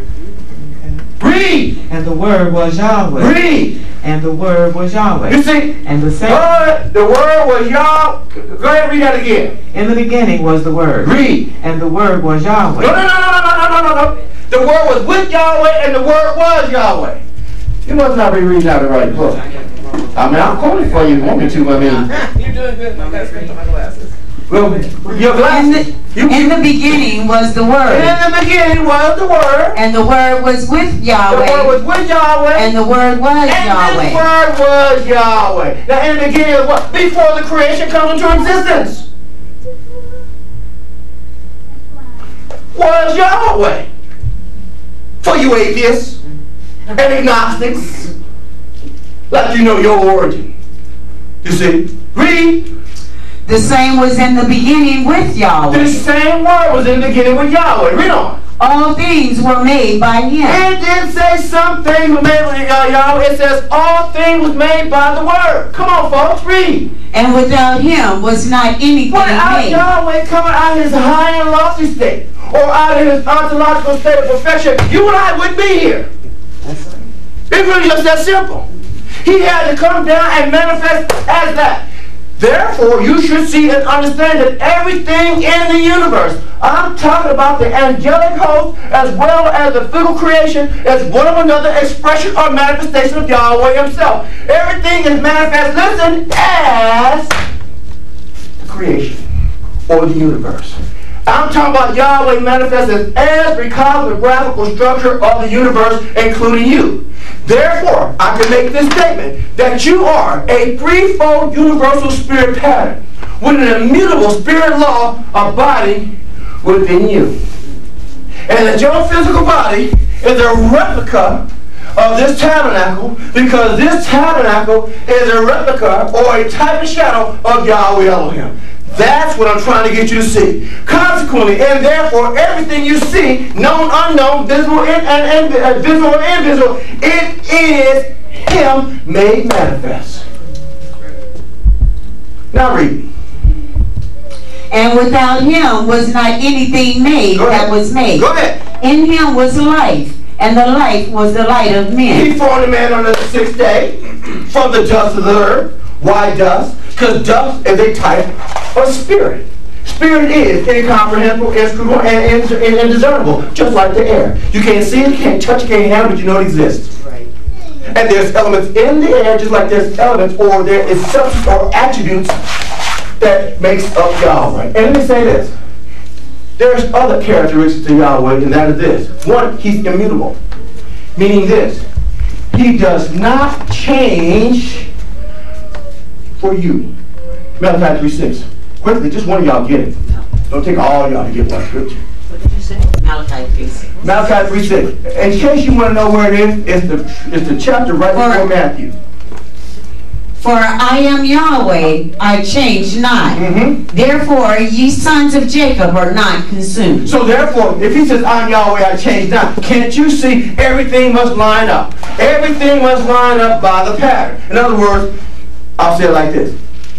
Read. And the Word was Yahweh. Read. And the Word was Yahweh. You see? And the same. God, the Word was Yahweh. Go ahead and read that again. In the beginning was the Word. Read. And the Word was Yahweh. No, no, no, no, no, no, no, no, no. The Word was with Yahweh and the Word was Yahweh. You must not be reading out the right book. I mean, I'm quoting for you if you want me to. I mean, You're doing good. I've got to scratch my glasses. well, your In glasses. the, You, in the beginning was the Word, in the beginning was the Word. and the Word was with The Yahweh, Word was with Yahweh. and the Word was And Yahweh. this Word was Yahweh. Now, in the beginning of what? Before the creation comes into existence. Was Yahweh. For you atheists and agnostics, let you know your origin. You see? Read. The same was in the beginning with The Yahweh. same word was in the beginning with Yahweh. Read on. All things were made by him. It didn't say something was made with uh, Yahweh. It says all things was made by the Word. Come on, folks. Read. And without him was not anything Without made. Yahweh coming out of his high and lofty state, or out of his ontological state of perfection, you and I wouldn't be here. It's really just that simple. He had to come down and manifest as that. Therefore, you should see and understand that everything in the universe, I'm talking about the angelic host as well as the physical creation, as one of another expression or manifestation of Yahweh himself. Everything is manifest, listen, as the creation or the universe. I'm talking about Yahweh manifested as the cosmographical structure of the universe, including you. Therefore, I can make this statement that you are a threefold universal spirit pattern with an immutable spirit law abiding within you. And that your physical body is a replica of this tabernacle, because this tabernacle is a replica or a type and shadow of Yahweh Elohim. That's what I'm trying to get you to see. Consequently, and therefore, everything you see, known, unknown, visible, and, and, and uh, visible, and invisible, it is Him made manifest. Now read. And without him was not anything made that was made. Go ahead. In him was life, and the life was the light of men. He formed a man on the sixth day from the dust of the earth. Why dust? Because dust is a type of spirit. Spirit is incomprehensible, inscrutable, and indiscernible, just like the air. You can't see it, you can't touch it, you can't handle it, but you know it exists. Right. And there's elements in the air, just like there's elements, or there is substance or attributes that makes up Yahweh. And let me say this. There's other characteristics to Yahweh, and that is this. One, He's immutable. Meaning this. He does not change for you. Malachi three six. Quickly, just one of y'all get it. Don't take all y'all to get one scripture. Malachi three six. Malachi three six. In case you want to know where it is, it's the, it's the chapter right before Matthew. For I am Yahweh, I change not. Mm-hmm. Therefore, ye sons of Jacob are not consumed. So therefore, if he says, I'm Yahweh, I change not, can't you see everything must line up? Everything must line up by the pattern. In other words, I'll say it like this.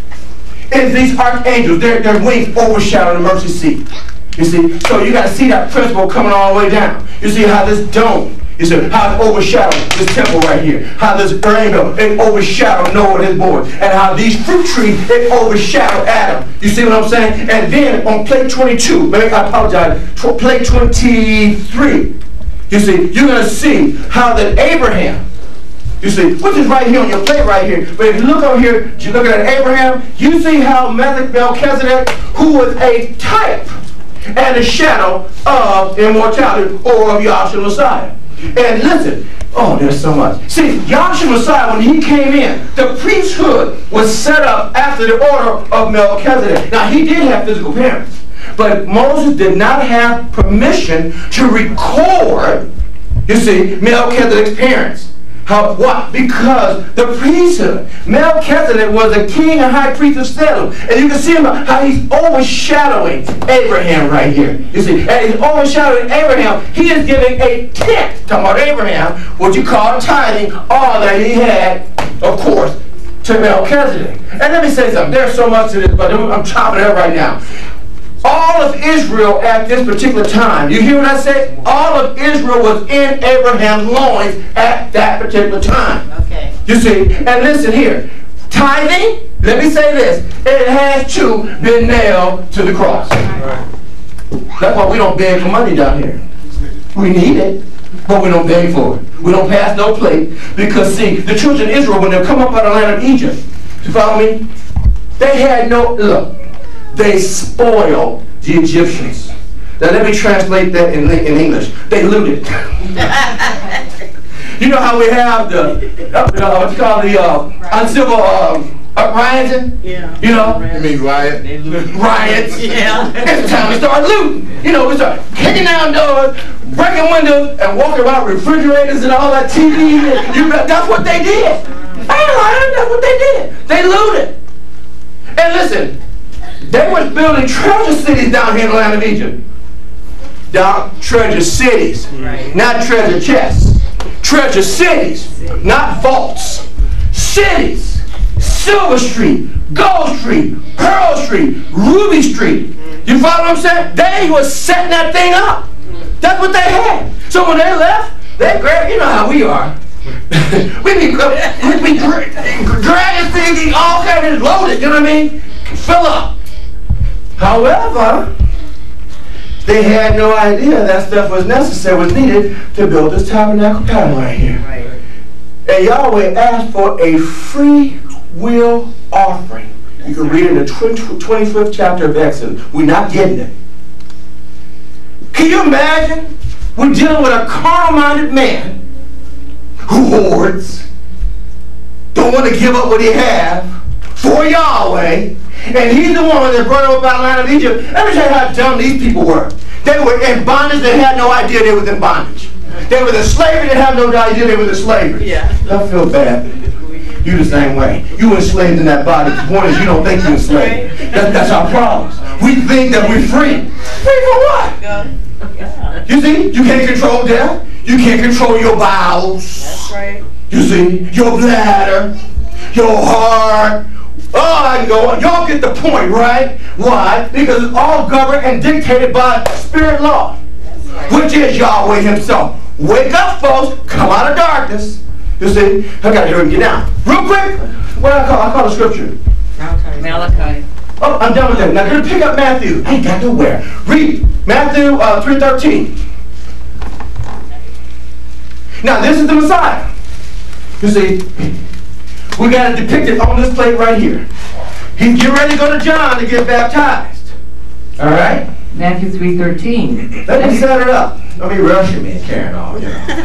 It's these archangels, their, their wings overshadow the mercy seat. You see? So you got to see that principle coming all the way down. You see how this dome, you see how it overshadowed this temple right here. How this rainbow, it overshadowed Noah and his boys. And how these fruit trees, it overshadowed Adam. You see what I'm saying? And then on plate twenty-two, maybe I apologize, plate twenty-three, you see, you're going to see how that Abraham, you see, which is right here on your plate right here. But if you look over here, you look at Abraham, you see how Melchizedek, who was a type and a shadow of immortality or of Yahshua Messiah. And listen, oh, there's so much. See, Yahshua Messiah, when he came in, the priesthood was set up after the order of Melchizedek. Now, he did have physical parents, but Moses did not have permission to record, you see, Melchizedek's parents. How, what? Because the priesthood, Melchizedek was a king and high priest of Salem. And you can see him, how he's overshadowing Abraham right here. You see, and he's overshadowing Abraham. He is giving a tenth, talking about Abraham, what you call tithing, all that he had, of course, to Melchizedek. And let me say something. There's so much to this, but I'm chopping it up right now. All of Israel at this particular time, you hear what I say? All of Israel was in Abraham's loins at that particular time. Okay. You see, and listen here, tithing, let me say this, it has to be nailed to the cross. Right. That's why we don't beg for money down here. We need it, but we don't beg for it. We don't pass no plate, because see, the children of Israel, when they come up out of the land of Egypt, you follow me? They had no, look, they spoiled the Egyptians. Now let me translate that in, in English. They looted. You know how we have the, uh, what you call the uh, uncivil uh, uprising? Yeah. You know? You mean riot? Riots. Yeah. It's time to start looting. You know, we start kicking down doors, breaking windows, and walking around refrigerators and all that T V. You, that's what they did. I ain't lying, that's what they did. They looted. And listen, they were building treasure cities down here in the land of Egypt. Down treasure cities, Right. not treasure chests. Treasure cities, not vaults. Cities. Silver Street, Gold Street, Pearl Street, Ruby Street. You follow what I'm saying? They was setting that thing up. That's what they had. So when they left, they grabbed, you know how we are. we be, we be dra dragging things, all kinds of loaded, you know what I mean? Fill up. However, they had no idea that stuff was necessary, was needed to build this tabernacle pattern right here. Right. And Yahweh asked for a free will offering. You can read it in the twenty-fifth chapter of Exodus. We're not getting it. Can you imagine? We're dealing with a carnal-minded man who hoards, don't want to give up what he has for Yahweh, and he's the one that brought up out of the land of Egypt. Let me tell you how dumb these people were. They were in bondage, they had no idea they were in bondage. They were in slavery, they had no idea they were in slavery. Yeah. I feel bad. You the same way. You enslaved in that body. The point is you don't think you're enslaved. That, that's our problems. We think that we're free. Free for what? Yeah. You see, you can't control death. You can't control your bowels. That's right. You see, your bladder, your heart. Oh, I can go on. Y'all get the point, right? Why? Because it's all governed and dictated by spirit law, which is Yahweh himself. Wake up, folks. Come out of darkness. You see, I got to hear him get down. Real quick, what do I call? I call the scripture. Malachi. Malachi. Oh, I'm done with that. Now, going to pick up Matthew. I ain't got nowhere. Read Matthew uh, three thirteen. Now, this is the Messiah. You see, we got it depicted on this plate right here. He's getting ready to go to John to get baptized. All right? Matthew three thirteen. Let me set it up. Let me rush him in, carrying on, you know.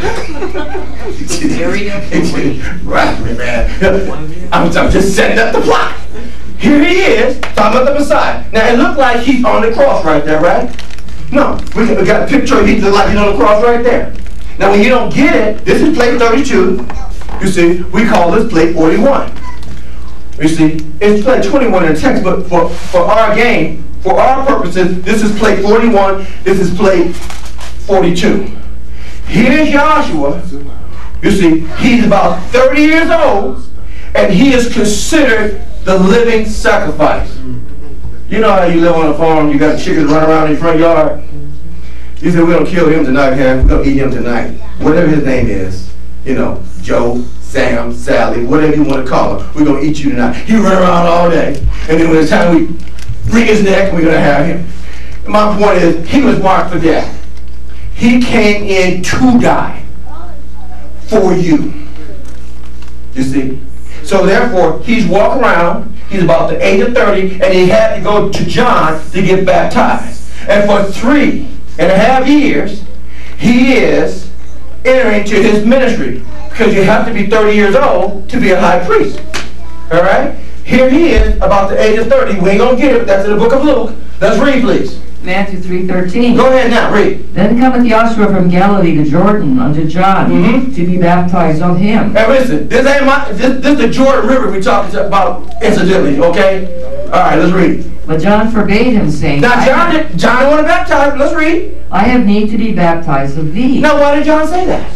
Rush me, man. I'm, I'm just setting up the plot. Here he is, talking about the Messiah. Now, it looked like he's on the cross right there, right? No, we got, we got a picture of he's like on the cross right there. Now when you don't get it, this is plate thirty-two. You see, we call this plate forty-one. You see, it's plate twenty-one in the text, but for, for our game, for our purposes, this is plate forty-one, this is plate forty-two. Here's Yahshua. You see, he's about thirty years old, and he is considered the living sacrifice. You know how you live on a farm, you got chickens running around in your front yard? You say, we're going to kill him tonight, man. We're going to eat him tonight. Whatever his name is. You know, Joe, Sam, Sally, whatever you want to call him. We're going to eat you tonight. He run around all day. And then when it's time we wring his neck, we're going to have him. My point is, he was marked for death. He came in to die for you. You see? So therefore, he's walking around. He's about the age of thirty, and he had to go to John to get baptized. And for three and a half years, he is entering to his ministry, because you have to be thirty years old to be a high priest. All right? Here he is, about the age of thirty. We ain't going to get it, but that's in the book of Luke. Let's read, please. Matthew three thirteen. Go ahead now, read. Then cometh Yahshua from Galilee to Jordan unto John, mm-hmm. to be baptized of him. Hey, listen, this ain't my, this, this is the Jordan River we talking about incidentally, okay? All right, let's read. But John forbade him, saying, Now, John, did, John didn't want to baptize. Let's read. I have need to be baptized of thee. Now, why did John say that?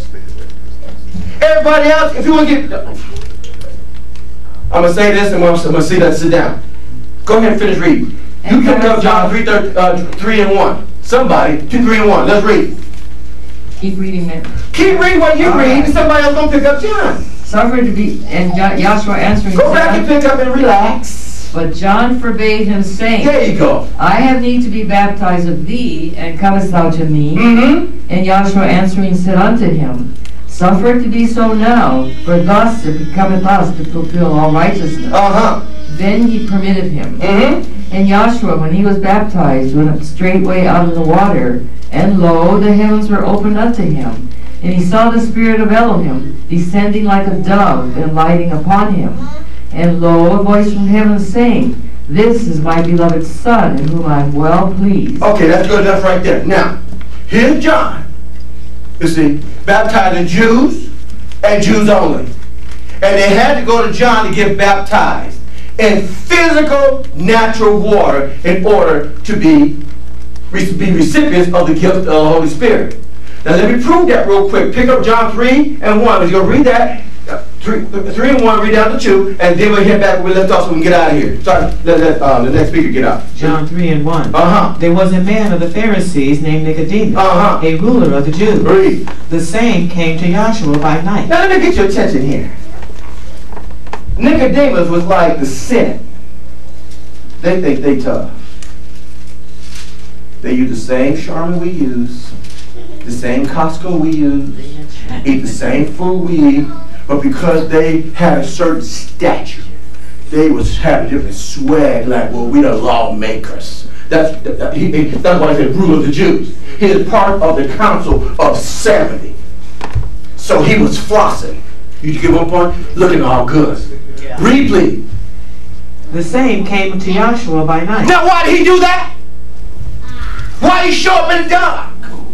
Everybody else, if you want to get... I'm going to say this, and I'm going to see that. Sit down. Go ahead and finish reading. You pick up John three, uh, three and one. Somebody, two, three, and one. Let's read. Keep reading it. Keep reading what you All read, right. and somebody else going to pick up John. Suffered to be, and Yahshua answering Go said, back and pick up and relax. But John forbade him, saying, There you go. I have need to be baptized of thee, and comest thou to me? Mm-hmm. And Yahshua answering said unto him, Suffer it to be so now, for thus it becometh us to fulfill all righteousness. Uh-huh. Then he permitted him. Mm-hmm. And Yahshua, when he was baptized, went up straightway out of the water, and lo, the heavens were opened unto him. And he saw the Spirit of Elohim descending like a dove and lighting upon him. And lo, a voice from heaven saying, This is my beloved Son, in whom I am well pleased. Okay, that's good enough right there. Now, here's John. You see, baptizing Jews and Jews only. And they had to go to John to get baptized in physical, natural water in order to be, be recipients of the gift of the Holy Spirit. Now let me prove that real quick. Pick up John three and one. We're going to read that. Uh, three, three and one, read down to two, and then we'll hit back where we left off so we can get out of here. Sorry, let, let uh, the next speaker get out. John three and one. Uh-huh. There was a man of the Pharisees named Nicodemus, Uh-huh. a ruler of the Jews. Read. The same came to Yahshua by night. Now let me get your attention here. Nicodemus was like the Senate. They think they tough. They use the same Charmin we use, the same Costco we use, eat the same food we eat, but because they had a certain stature, they was having different swag, like, well, we the lawmakers. That's, that, he, that's why I said ruler of the Jews. He is part of the council of seventy. So he was flossing. You get one point? Looking all good. Yeah. Read, please. The same came to Yahshua by night. Now why did he do that? Why did he show up in the dark?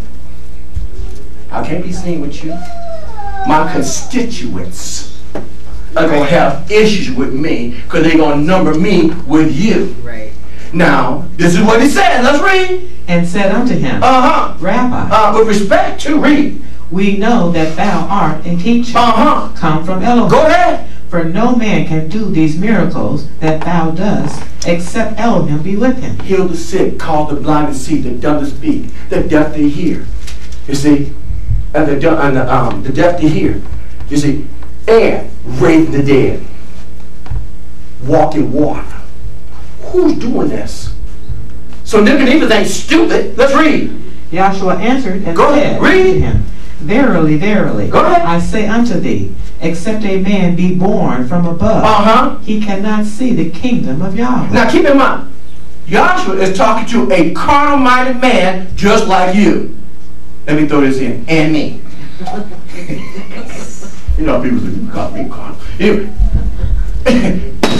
I can't be seen with you. My constituents are going to have issues with me because they're going to number me with you. Right. Now, this is what he said. Let's read. And said unto him, Uh-huh. Rabbi, Uh, with respect to read. we know that thou art a teacher, Uh-huh. come from Elohim. Go ahead. For no man can do these miracles that thou dost, except Elohim be with him. Heal the sick, call the blind to see, the dumb to speak, the deaf to hear. You see, and the dumb, and the, um, the deaf to hear. You see, and raising the dead, walking water. Who's doing this? So Nicodemus ain't stupid. Let's read. Yahshua answered and Go said ahead, read. unto him, Verily, verily, Go ahead. I say unto thee, except a man be born from above, Uh-huh. he cannot see the kingdom of Yahweh. Now keep in mind, Yahshua is talking to a carnal-minded man just like you. Let me throw this in. And me. You know, people say, you call me carnal. You-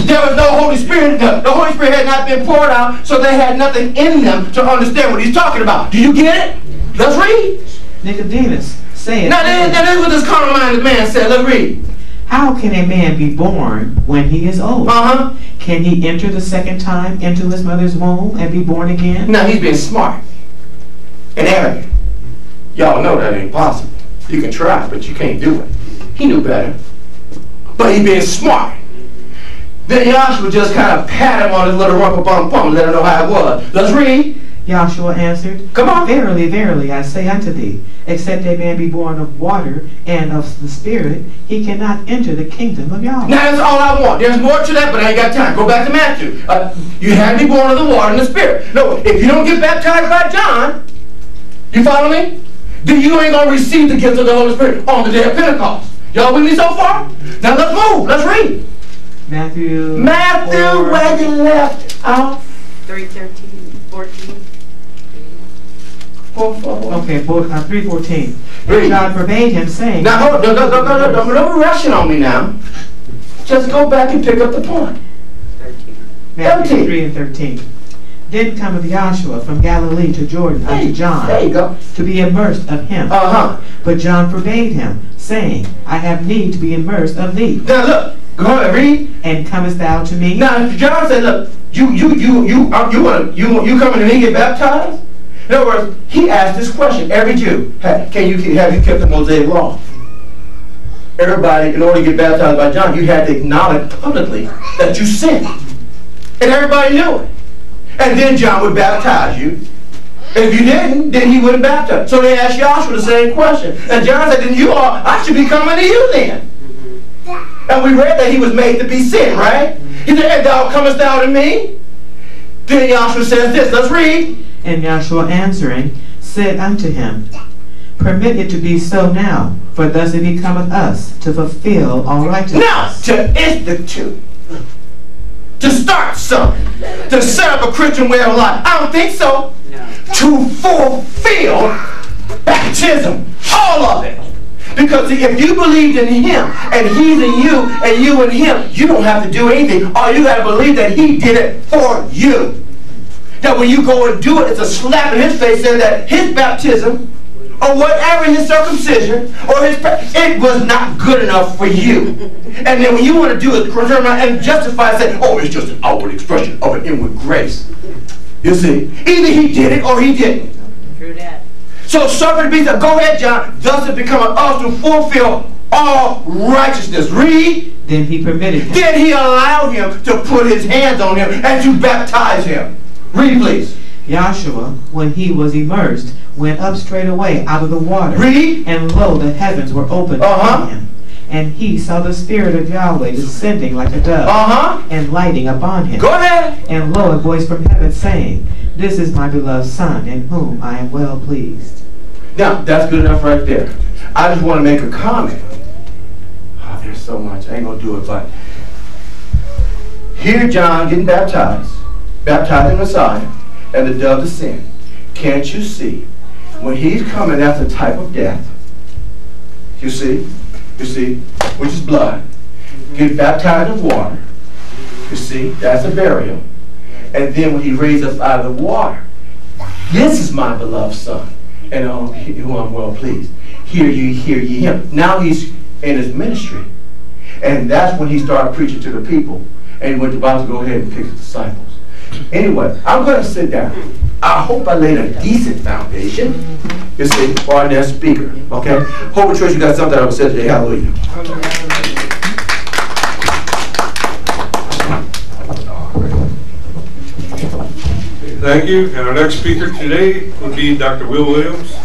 There was no Holy Spirit. The, the Holy Spirit had not been poured out, so they had nothing in them to understand what he's talking about. Do you get it? Let's read. Nicodemus said, Now, this, now this is what this carnal-minded man said. Let's read. how can a man be born when he is old? Uh-huh. Can he enter the second time into his mother's womb and be born again? Now, he's being smart and arrogant. Y'all know that ain't possible. You can try, but you can't do it. He knew better. But he being smart. Then Yahshua just kind of pat him on his little rumpa bum bum, let him know how it was. Let's read. Yahshua answered, Come on. Verily, verily, I say unto thee, except a man be born of water and of the Spirit, he cannot enter the kingdom of Yahweh. Now that's all I want. There's more to that, but I ain't got time. Go back to Matthew. Uh, you had to be born of the water and the Spirit. No, if you don't get baptized by John, you follow me? Then you ain't going to receive the gift of the Holy Spirit on the day of Pentecost. Y'all with me so far? Now let's move. Let's read. Matthew. Matthew, four. where you left off. three thirteen, fourteen. Four, four, four. Okay, four, uh, three fourteen. Read. God forbade him, saying, Now, hold, no, no, no, no, no, no, don't be rushing on me now. Just go back and pick up the point. Matthew thirteen. three and thirteen. Then cometh Yahshua from Galilee to Jordan unto John, There you go. to be immersed of him. Uh-huh. But John forbade him, saying, I have need to be immersed of thee. Now look, go ahead, read. And comest thou to me? Now John said, look, you you you you uh, you want to you you coming to me and get baptized? In other words, he asked this question. Every Jew, ha- can you have you kept the Mosaic law? Everybody, in order to get baptized by John, you had to acknowledge publicly that you sinned, and everybody knew it. And then John would baptize you. And if you didn't, then he wouldn't baptize. So they asked Yahshua the same question. And John said, then you are, I should be coming to you then. And we read that he was made to be sin, right? He said, and thou comest thou to me? Then Yahshua says this. Let's read. And Yahshua answering said unto him, Permit it to be so now, for thus it becometh us to fulfill all righteousness. Now, to institute, to start something, to set up a Christian way of life. I don't think so. No. To fulfill baptism, all of it. Because see, if you believed in him, and he's in you, and you in him, you don't have to do anything. All you got to believe that he did it for you. That when you go and do it, it's a slap in his face saying that his baptism, or whatever, his circumcision, or his, it was not good enough for you. And then when you want to do it, turn around and justify and say, oh, it's just an outward expression of an inward grace. You see, either he did it or he didn't. True that. So serpent beast, go ahead, John, thus it become us to fulfill all righteousness. Read. Then he permitted him. Then he allowed him to put his hands on him and to baptize him. Read, please. Yahshua, when he was immersed, went up straightway out of the water. Read. And lo, the heavens were opened Uh-huh. upon him. And he saw the Spirit of Yahweh descending like a dove, Uh-huh. and lighting upon him. Go ahead. And lo, a voice from heaven saying, This is my beloved Son, in whom I am well pleased. Now, that's good enough right there. I just want to make a comment. Oh, there's so much. I ain't going to do it, but here John getting baptized, baptizing Messiah, and the dove descend. Can't you see? When he's coming, that's a type of death. You see? You see? Which is blood. Get baptized in water. You see? That's a burial. And then when he raised us out of the water, this is my beloved Son, and um, who I'm well pleased. Hear ye, hear ye him. Now he's in his ministry. And that's when he started preaching to the people. And he was about to go ahead and pick his disciples. Anyway, I'm going to sit down. I hope I laid a decent foundation. You see, for our next speaker. Okay? Hope Church, you got something I would say today. Hallelujah. Thank you. And our next speaker today would be Doctor Will Williams.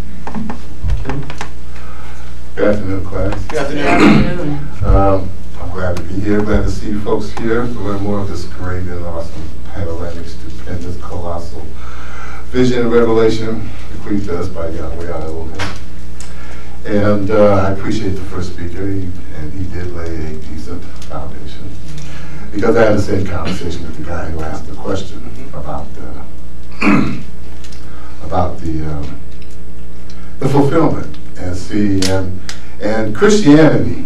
Good afternoon, class. Good afternoon. Um, glad to be here. Glad to see you folks here to learn more of this great and awesome, panoramic, stupendous, colossal vision and revelation bequeathed to us by Yahweh Elohim. And uh, I appreciate the first speaker, he, and he did lay a decent foundation. Because I had the same conversation with the guy who asked the question about uh, about the um, the fulfillment. And see, and and Christianity,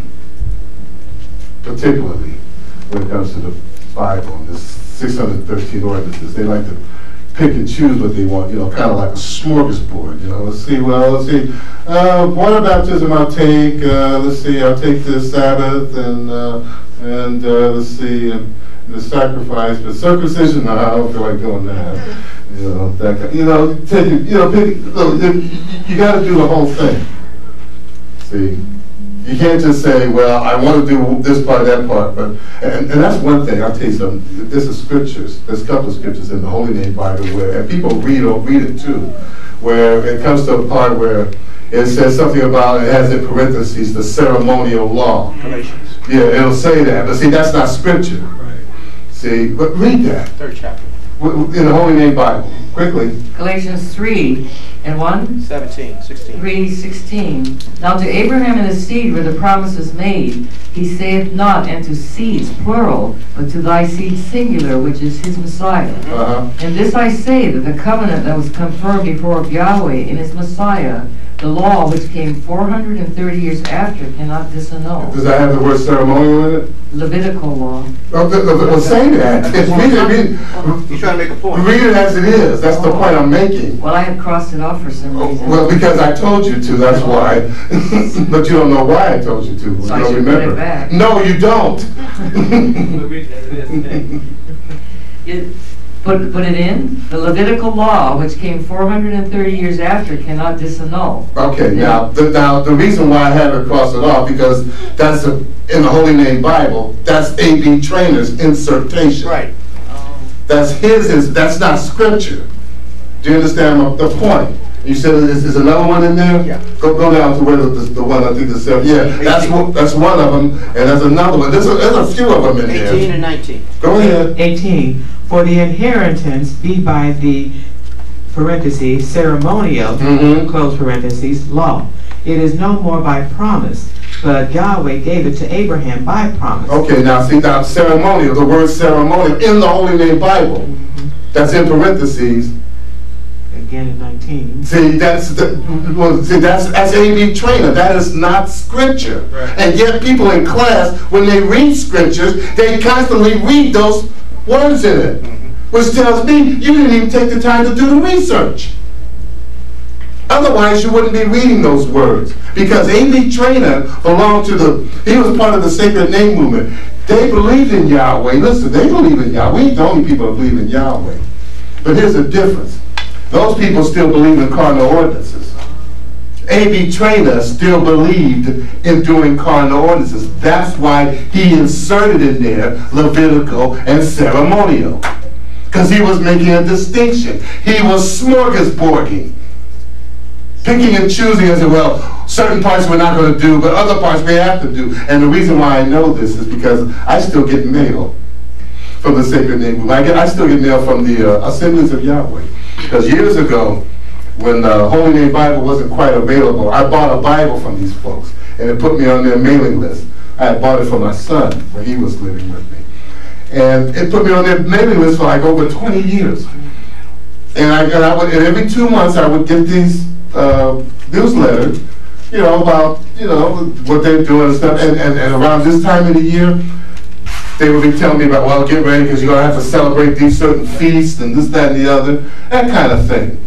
particularly when it comes to the Bible and this six hundred thirteen ordinances, they like to pick and choose what they want, you know, kind of like a smorgasbord, you know. Let's see, well, let's see, uh, water baptism I'll take, uh, let's see, I'll take the Sabbath, and, uh, and uh, let's see, uh, the sacrifice, but circumcision, no, I don't feel like doing that. You know, that kind, you know, take, you know, pick, look, you, you got to do the whole thing. See, you can't just say, well, I want to do this part, that part, but, and, and that's one thing, I'll tell you something, there's a scriptures, there's a couple of scriptures in the Holy Name Bible where, and people read or read it too, where it comes to a part where it says something about, it has in parentheses, the ceremonial law. Galatians. Yeah, it'll say that, but see, that's not scripture. Right. See, but read that. Third chapter. In the Holy Name Bible, quickly. Galatians three and one? seventeen, sixteen. three, sixteen. Now to Abraham and his seed were the promises made. He saith not, and to seeds, plural, but to thy seed, singular, which is his Messiah. Uh-huh. And this I say, that the covenant that was confirmed before of Yahweh in his Messiah, the law which came four hundred thirty years after, cannot disannul. Does that have the word ceremonial in it? Levitical law. Oh, the, the, the, say that. It's read it, read, You're trying to make a point. Read it as it is. That's the point I'm making. Well, I had crossed it off for some reason. Oh, well, because I told you to, that's why. But you don't know why I told you to. So you I don't should remember. put it back. No, you don't. You put, put it in. The Levitical law, which came four hundred thirty years after, cannot disannul. Okay, now the, now the reason why I haven't crossed it off, because that's a, in the Holy Name Bible, that's A B Trainer's insertation. Right. That's his, his, that's not scripture. Do you understand my, the point? You said is, is another one in there? Yeah. Go go down to where the, the, the one I think is said. Yeah, that's one, that's one of them, and there's another one. There's a, there's a few of them in there. eighteen and nineteen. Go ahead. eighteen. For the inheritance be by the parentheses ceremonial, Mm-hmm. close parentheses, law. It is no more by promise, but Yahweh gave it to Abraham by promise. Okay, now see, now ceremonial, the word ceremonial in the Holy Name Bible, Mm-hmm. that's in parentheses. Again in nineteen. See, that's the, well, see, that's that's A B Trainer. That is not scripture. Right. And yet, people in class, when they read scriptures, they constantly read those words in it, mm-hmm. which tells me you didn't even take the time to do the research. Otherwise, you wouldn't be reading those words, because A B Trainer belonged to the. He was part of the Sacred Name movement. They believed in Yahweh. Listen, they believe in Yahweh. We ain't the only people that believe in Yahweh. But here's the difference. Those people still believe in cardinal ordinances. A B Trainer still believed in doing cardinal ordinances. That's why he inserted in there Levitical and ceremonial. Because he was making a distinction. He was smorgasbording. Picking and choosing and saying, well, certain parts we're not going to do, but other parts we have to do. And the reason why I know this is because I still get mail from the Sacred Name Movement. I, get, I still get mail from the uh, Assemblies of Yahweh. Because years ago, when the Holy Name Bible wasn't quite available, I bought a Bible from these folks, and it put me on their mailing list. I had bought it for my son when he was living with me. And it put me on their mailing list for like over twenty years. And, I, and, I would, and every two months I would get these uh, newsletters, you know, about, you know, what they're doing and stuff. And, and, and around this time of the year, they would be telling me about, well, get ready because you're going to have to celebrate these certain feasts and this, that, and the other, that kind of thing.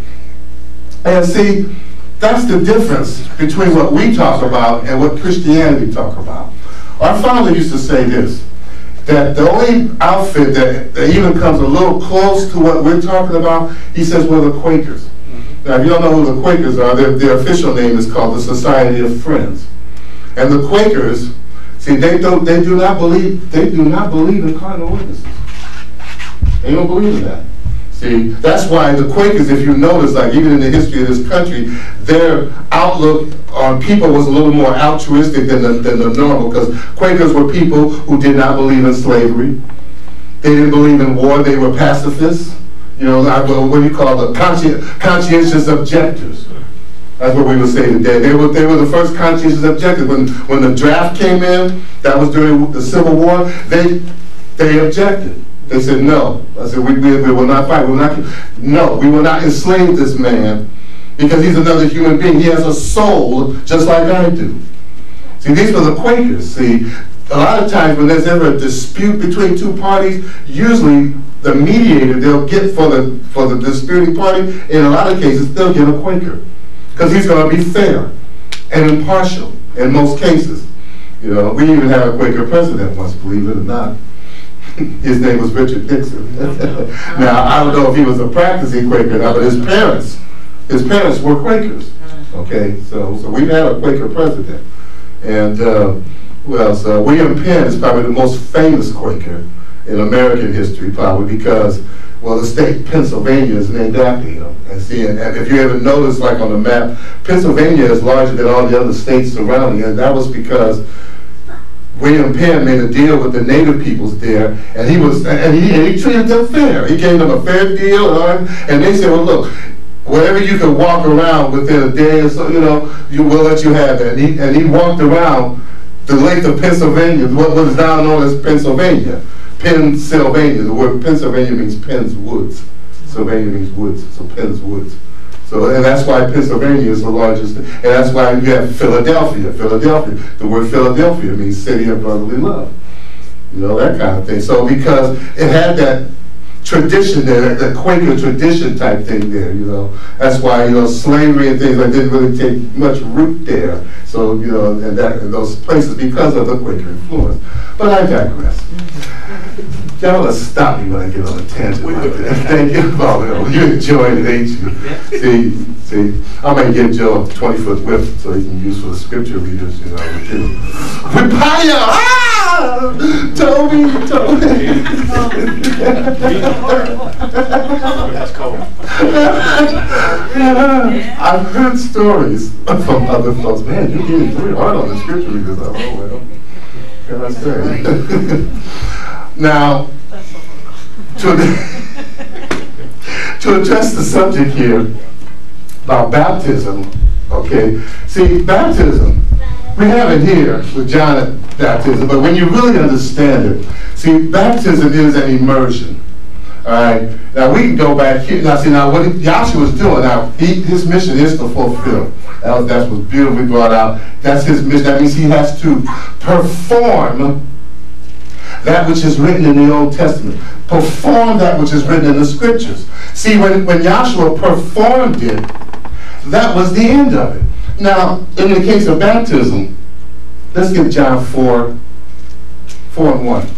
And see, that's the difference between what we talk about and what Christianity talk about. Our father used to say this, that the only outfit that, that even comes a little close to what we're talking about, he says, well, the Quakers. Mm-hmm. Now, if you don't know who the Quakers are, their, their official name is called the Society of Friends. And the Quakers, see, they don't. They do not believe. They do not believe in cardinal ordinances. They don't believe in that. See, that's why the Quakers, if you notice, like even in the history of this country, their outlook on people was a little more altruistic than the, than the normal, because Quakers were people who did not believe in slavery. They didn't believe in war. They were pacifists. You know, what do you call the consci conscientious objectors? That's what we would say today. They were, they were the first conscientious objectors. When, when the draft came in, that was during the Civil War, they, they objected. They said, no. I said, we, we, we will not fight. We will not, no, we will not enslave this man because he's another human being. He has a soul just like I do. See, these were the Quakers. See, a lot of times when there's ever a dispute between two parties, usually the mediator they'll get for the, for the disputing party, in a lot of cases, they'll get a Quaker. Because he's going to be fair and impartial in most cases. You know, we even had a Quaker president once, believe it or not. His name was Richard Nixon. Now, I don't know if he was a practicing Quaker or not, but his parents, his parents were Quakers. Okay, so so we've had a Quaker president. And, uh, well, so William Penn is probably the most famous Quaker in American history, probably because, well, the state Pennsylvania is named after him. And see, and if you ever notice, like on the map, Pennsylvania is larger than all the other states surrounding it. And that was because William Penn made a deal with the native peoples there, and he was, and he, and he treated them fair. He gave them a fair deal, and, and they said, well, look, wherever you can walk around within a day or so, you know, you will let you have that. And he, and he walked around the length of Pennsylvania, what was now known as Pennsylvania. Pennsylvania, the word Pennsylvania means Penn's Woods. Sylvania means woods, so Penn's Woods. So, and that's why Pennsylvania is the largest, and that's why you have Philadelphia. Philadelphia, the word Philadelphia means city of brotherly love. You know, that kind of thing. So because it had that tradition there, that Quaker tradition type thing there, you know. That's why, you know, slavery and things like that didn't really take much root there. So, you know, and that in those places because of the Quaker influence. But I digress. Y'all will stop me when I get on a tangent like that. Thank you. Oh, you enjoyed it, ain't you? See, see, I might give Joe a twenty foot whip so he can use for the scripture readers, you know. Repaya! Ah! Toby, Toby. That's cold. I've heard stories from other folks. Man, you're getting pretty hard on the scripture readers. Oh, well. Can I say? Now, to, to address the subject here about baptism, okay, see, baptism, we have it here with John at baptism, but when you really understand it, see, baptism is an immersion, all right? Now, we can go back here, now, see, now, what Yahshua was doing, now, he, his mission is to fulfill. That was, that's what's beautifully brought out. That's his mission. That means he has to perform that which is written in the Old Testament. Perform that which is written in the scriptures. See, when, when Yahshua performed it, that was the end of it. Now, in the case of baptism, let's get John four, four and one.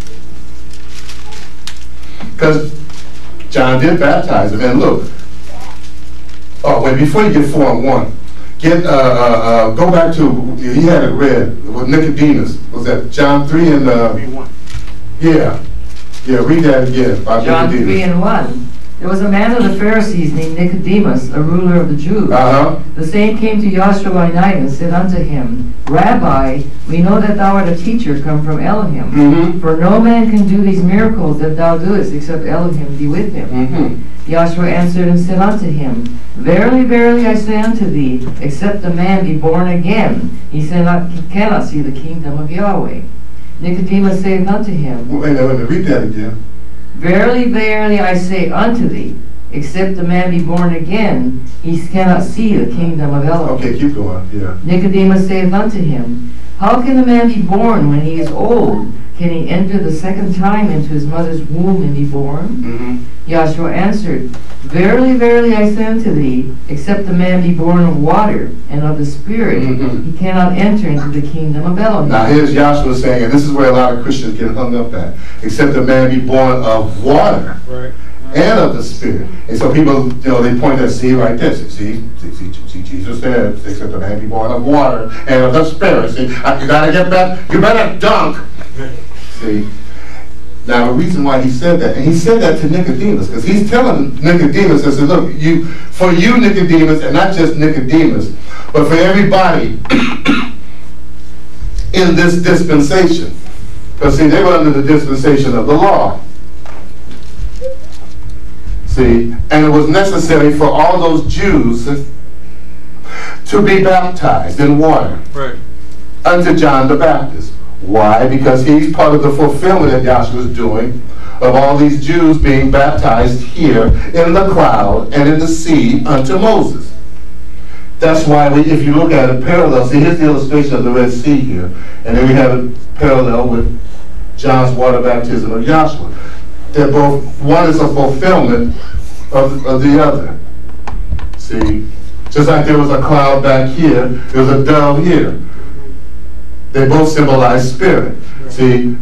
Because John did baptize him. And look, oh, wait, before you get four and one, get, uh, uh, uh, go back to, he had it read, with Nicodemus. Was that John three and, uh, yeah, yeah, read that again. About John Nicodemus. three and one. There was a man of the Pharisees named Nicodemus, a ruler of the Jews. Uh-huh. The same came to Yahshua by night and said unto him, Rabbi, we know that thou art a teacher come from Elohim. Mm-hmm. For no man can do these miracles that thou doest, except Elohim be with him. Mm-hmm. Yahshua answered and said unto him, Verily, verily, I say unto thee, except a man be born again, he, not, he cannot see the kingdom of Yahweh. Nicodemus saith unto him, Wait a minute, read that again. Verily, verily, I say unto thee, except a man be born again, he cannot see the kingdom of Elohim. Okay, keep going, yeah. Nicodemus saith unto him, How can a man be born when he is old? Can he enter the second time into his mother's womb and be born? Mm-hmm. Yahshua answered, Verily, verily, I say unto thee, except a man be born of water and of the Spirit, mm-hmm. he cannot enter into the kingdom of Elohim. Now here's Yahshua saying, and this is where a lot of Christians get hung up at, except a man be born of water right. and of the Spirit. And so people, you know, they point at, see right there, see, see, see, see Jesus said, except a man be born of water and of the Spirit. See, you gotta get back, you better dunk. See, Now, the reason why he said that, and he said that to Nicodemus, because he's telling Nicodemus, I said, look, you, for you, Nicodemus, and not just Nicodemus, but for everybody in this dispensation. Because, see, they were under the dispensation of the law. See, and it was necessary for all those Jews to be baptized in water. Right. Unto John the Baptist. Why? Because he's part of the fulfillment that Yahshua is doing of all these Jews being baptized here in the cloud and in the sea unto Moses. That's why we, if you look at a parallel, see here's the illustration of the Red Sea here, and then we have a parallel with John's water baptism of Yahshua. They're both, one is a fulfillment of, of the other. See? Just like there was a cloud back here, there was a dove here. They both symbolize spirit. See,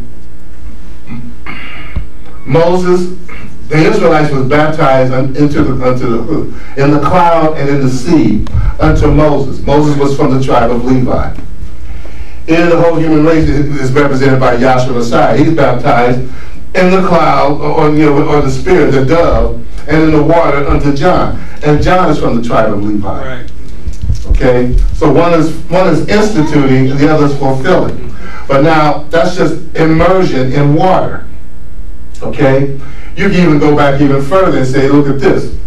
Moses, the Israelites was baptized into the, unto the, in the cloud and in the sea unto Moses. Moses was from the tribe of Levi. In the whole human race is represented by Yahshua Messiah. He's baptized in the cloud, or, you know, or the spirit, the dove, and in the water unto John. And John is from the tribe of Levi. Right. Okay, so one is one is instituting, and the other is fulfilling. But now that's just immersion in water. Okay, you can even go back even further and say, look at this.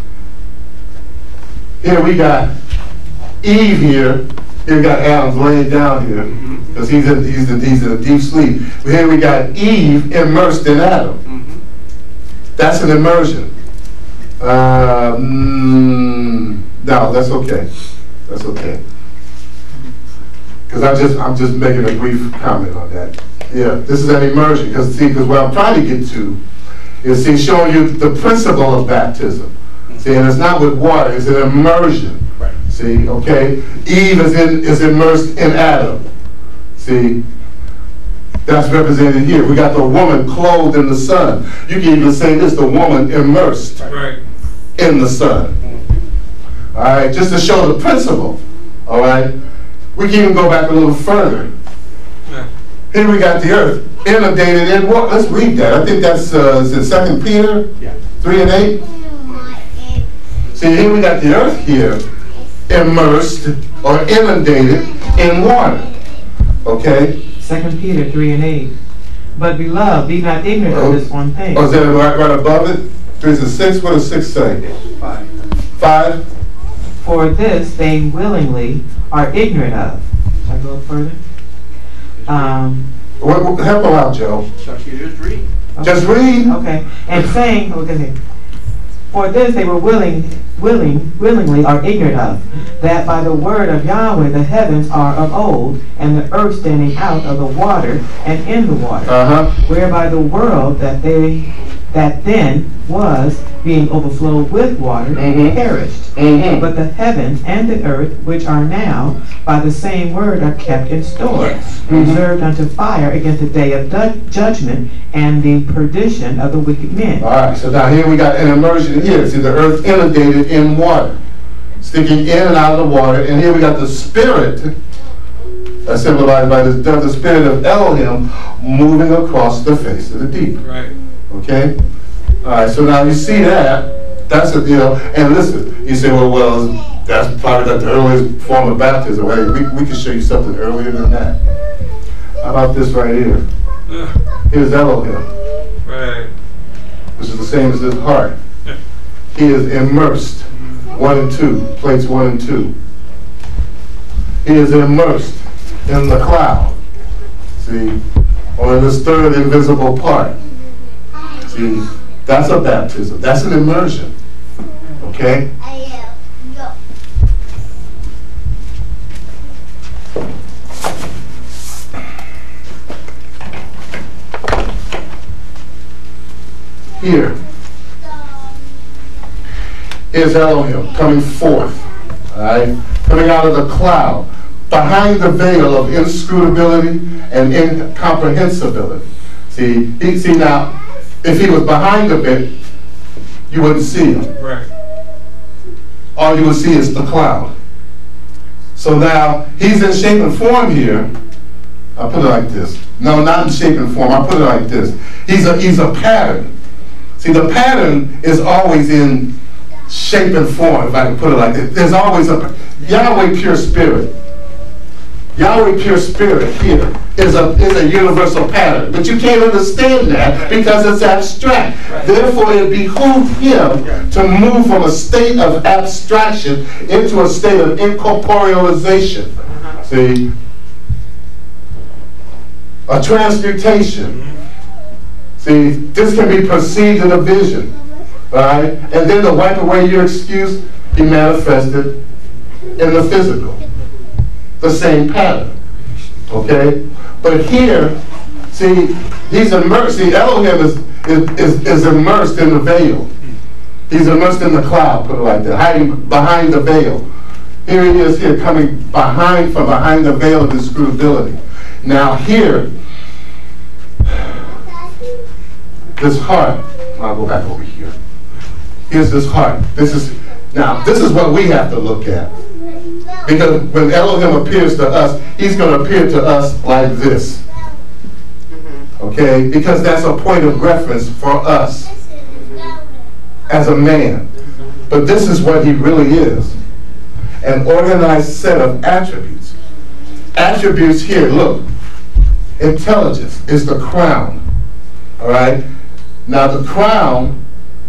Here we got Eve here. Here we got Adam's laying down here because he's in he's in, he's in a deep sleep. But here we got Eve immersed in Adam. That's an immersion. Uh, mm, no, that's okay. That's okay. Because I'm just I'm just making a brief comment on that. Yeah, this is an immersion. Because see, because what I'm trying to get to is see showing you the principle of baptism. See, and it's not with water; it's an immersion. Right. See, okay. Eve is in is immersed in Adam. See, that's represented here. We got the woman clothed in the sun. You can even say this: the woman immersed right. in the sun. All right, just to show the principle. All right, we can even go back a little further. Yeah. Here we got the earth inundated in water. Let's read that. I think that's uh, is it Second Peter yeah. three and eight. See, here we got the earth here immersed or inundated in water. Okay. Second Peter three and eight. But beloved, be not ignorant oh. of this one thing. Oh, is that right, right above it? Three is a six. What does six say? Five. Five. For this they willingly are ignorant of. Shall I go up further? Um, what, what, help them out, Joe. So you just read. Okay. Just read. Okay. And saying, okay, for this they were willing, willing, willingly are ignorant of, that by the word of Yahweh the heavens are of old, and the earth standing out of the water and in the water, uh-huh. whereby the world that they that then was, being overflowed with water, mm-hmm. perished. Mm-hmm. But the heavens and the earth, which are now, by the same word, are kept in store, yes. reserved mm-hmm. unto fire against the day of du- judgment and the perdition of the wicked men. All right, so now here we got an immersion here. See, the earth inundated in water, sticking in and out of the water. And here we got the spirit, as symbolized by this dove, the spirit of Elohim, moving across the face of the deep. Right. Okay? All right, so now you see that. That's a, you know, and listen, you say, well, well, that's probably not the earliest form of baptism. Well, hey, we, we can show you something earlier than that. How about this right here? Yeah. Here's Elohim. Right. Which is the same as his heart. Yeah. He is immersed. One and two. Plates one and two. He is immersed in the cloud. See? Or in this third invisible part. See? That's a baptism. That's an immersion. Okay? Here is Elohim coming forth, all right? Coming out of the cloud, behind the veil of inscrutability and incomprehensibility. See, he, see now, if he was behind a bit, you wouldn't see him. Right. All you would see is the cloud. So now, he's in shape and form here. I'll put it like this. No, not in shape and form. I'll put it like this. He's a, he's a pattern. See, the pattern is always in shape and form, if I can put it like that. There's always a, Yahweh pure spirit. Yahweh pure spirit here is a, is a universal pattern. But you can't understand that because it's abstract. Right. Therefore, it behooved him to move from a state of abstraction into a state of incorporealization. Uh-huh. See? A transmutation. See, this can be perceived in a vision. Alright? And then to wipe away your excuse, he manifested in the physical. The same pattern. Okay? But here, see, he's immersed. See, Elohim is, is, is, is immersed in the veil. He's immersed in the cloud, put it like that, hiding behind the veil. Here he is here, coming behind, from behind the veil of inscrutability. Now here, this heart, I'll go back over here. Here's this heart. This is, now, this is what we have to look at. Because when Elohim appears to us, he's going to appear to us like this. Okay? Because that's a point of reference for us as a man. But this is what he really is. An organized set of attributes. Attributes here, look. Intelligence is the crown. Alright? Now the crown,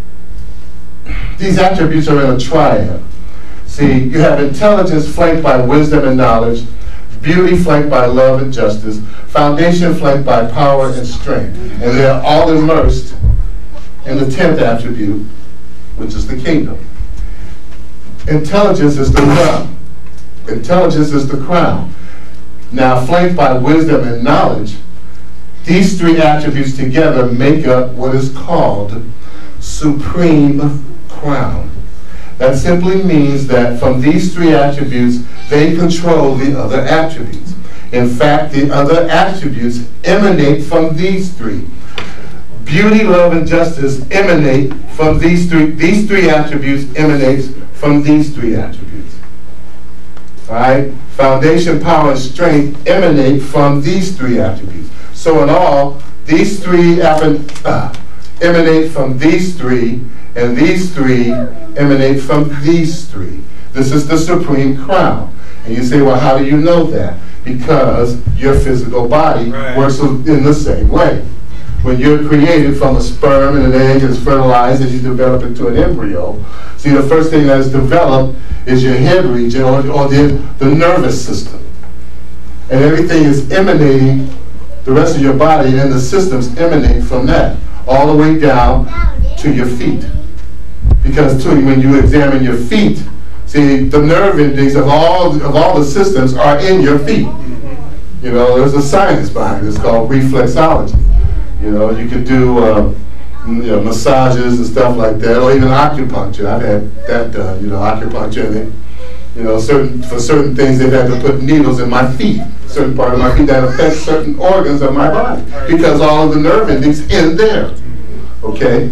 these attributes are in a triad. See, you have intelligence flanked by wisdom and knowledge, beauty flanked by love and justice, foundation flanked by power and strength. And they're all immersed in the tenth attribute, which is the kingdom. Intelligence is the crown. Intelligence is the crown. Now, flanked by wisdom and knowledge, these three attributes together make up what is called supreme crown. That simply means that from these three attributes, they control the other attributes. In fact, the other attributes emanate from these three. Beauty, love, and justice emanate from these three. These three attributes emanate from these three attributes. All right? Foundation, power, and strength emanate from these three attributes. So in all, these three uh, emanate from these three, and these three emanate from these three. This is the supreme crown. And you say, well, how do you know that? Because your physical body right. works in the same way. When you're created from a sperm and an egg is fertilized and you develop into an embryo, see, the first thing that is developed is your head region or, or the, the nervous system. And everything is emanating, the rest of your body and the systems emanate from that, all the way down to your feet. Because too, when you examine your feet, see, the nerve endings of all of all the systems are in your feet. You know, there's a science behind it. It's called reflexology. You know, you can do uh, you know, massages and stuff like that, or even acupuncture. I've had that done. You know, acupuncture. They, you know, certain for certain things they've had to put needles in my feet, certain part of my feet that affects certain organs of my body because all of the nerve endings in there. Okay.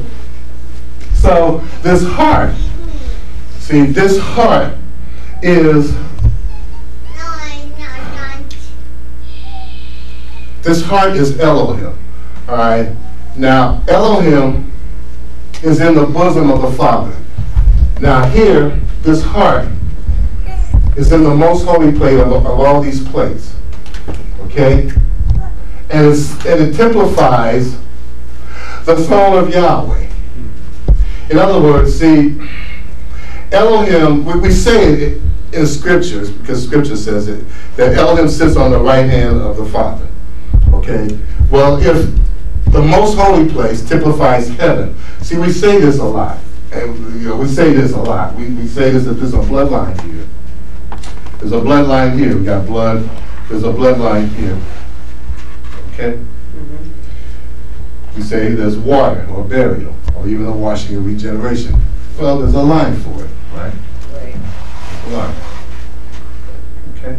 So this heart, see, this heart is, this heart is Elohim, all right? Now, Elohim is in the bosom of the Father. Now here, this heart is in the most holy plate of, of all these plates, okay? And, it's, and it typifies the throne of Yahweh. In other words, see, Elohim, we, we say it in the scriptures, because scripture says it, that Elohim sits on the right hand of the Father. Okay? Well, if the most holy place typifies heaven, see, we say this a lot. And you know, we say this a lot. We, we say this that there's a bloodline here. There's a bloodline here. We got blood. There's a bloodline here. Okay? We say there's water or burial, or even a washing or regeneration. Well, there's a line for it, right? Right. A line. Okay.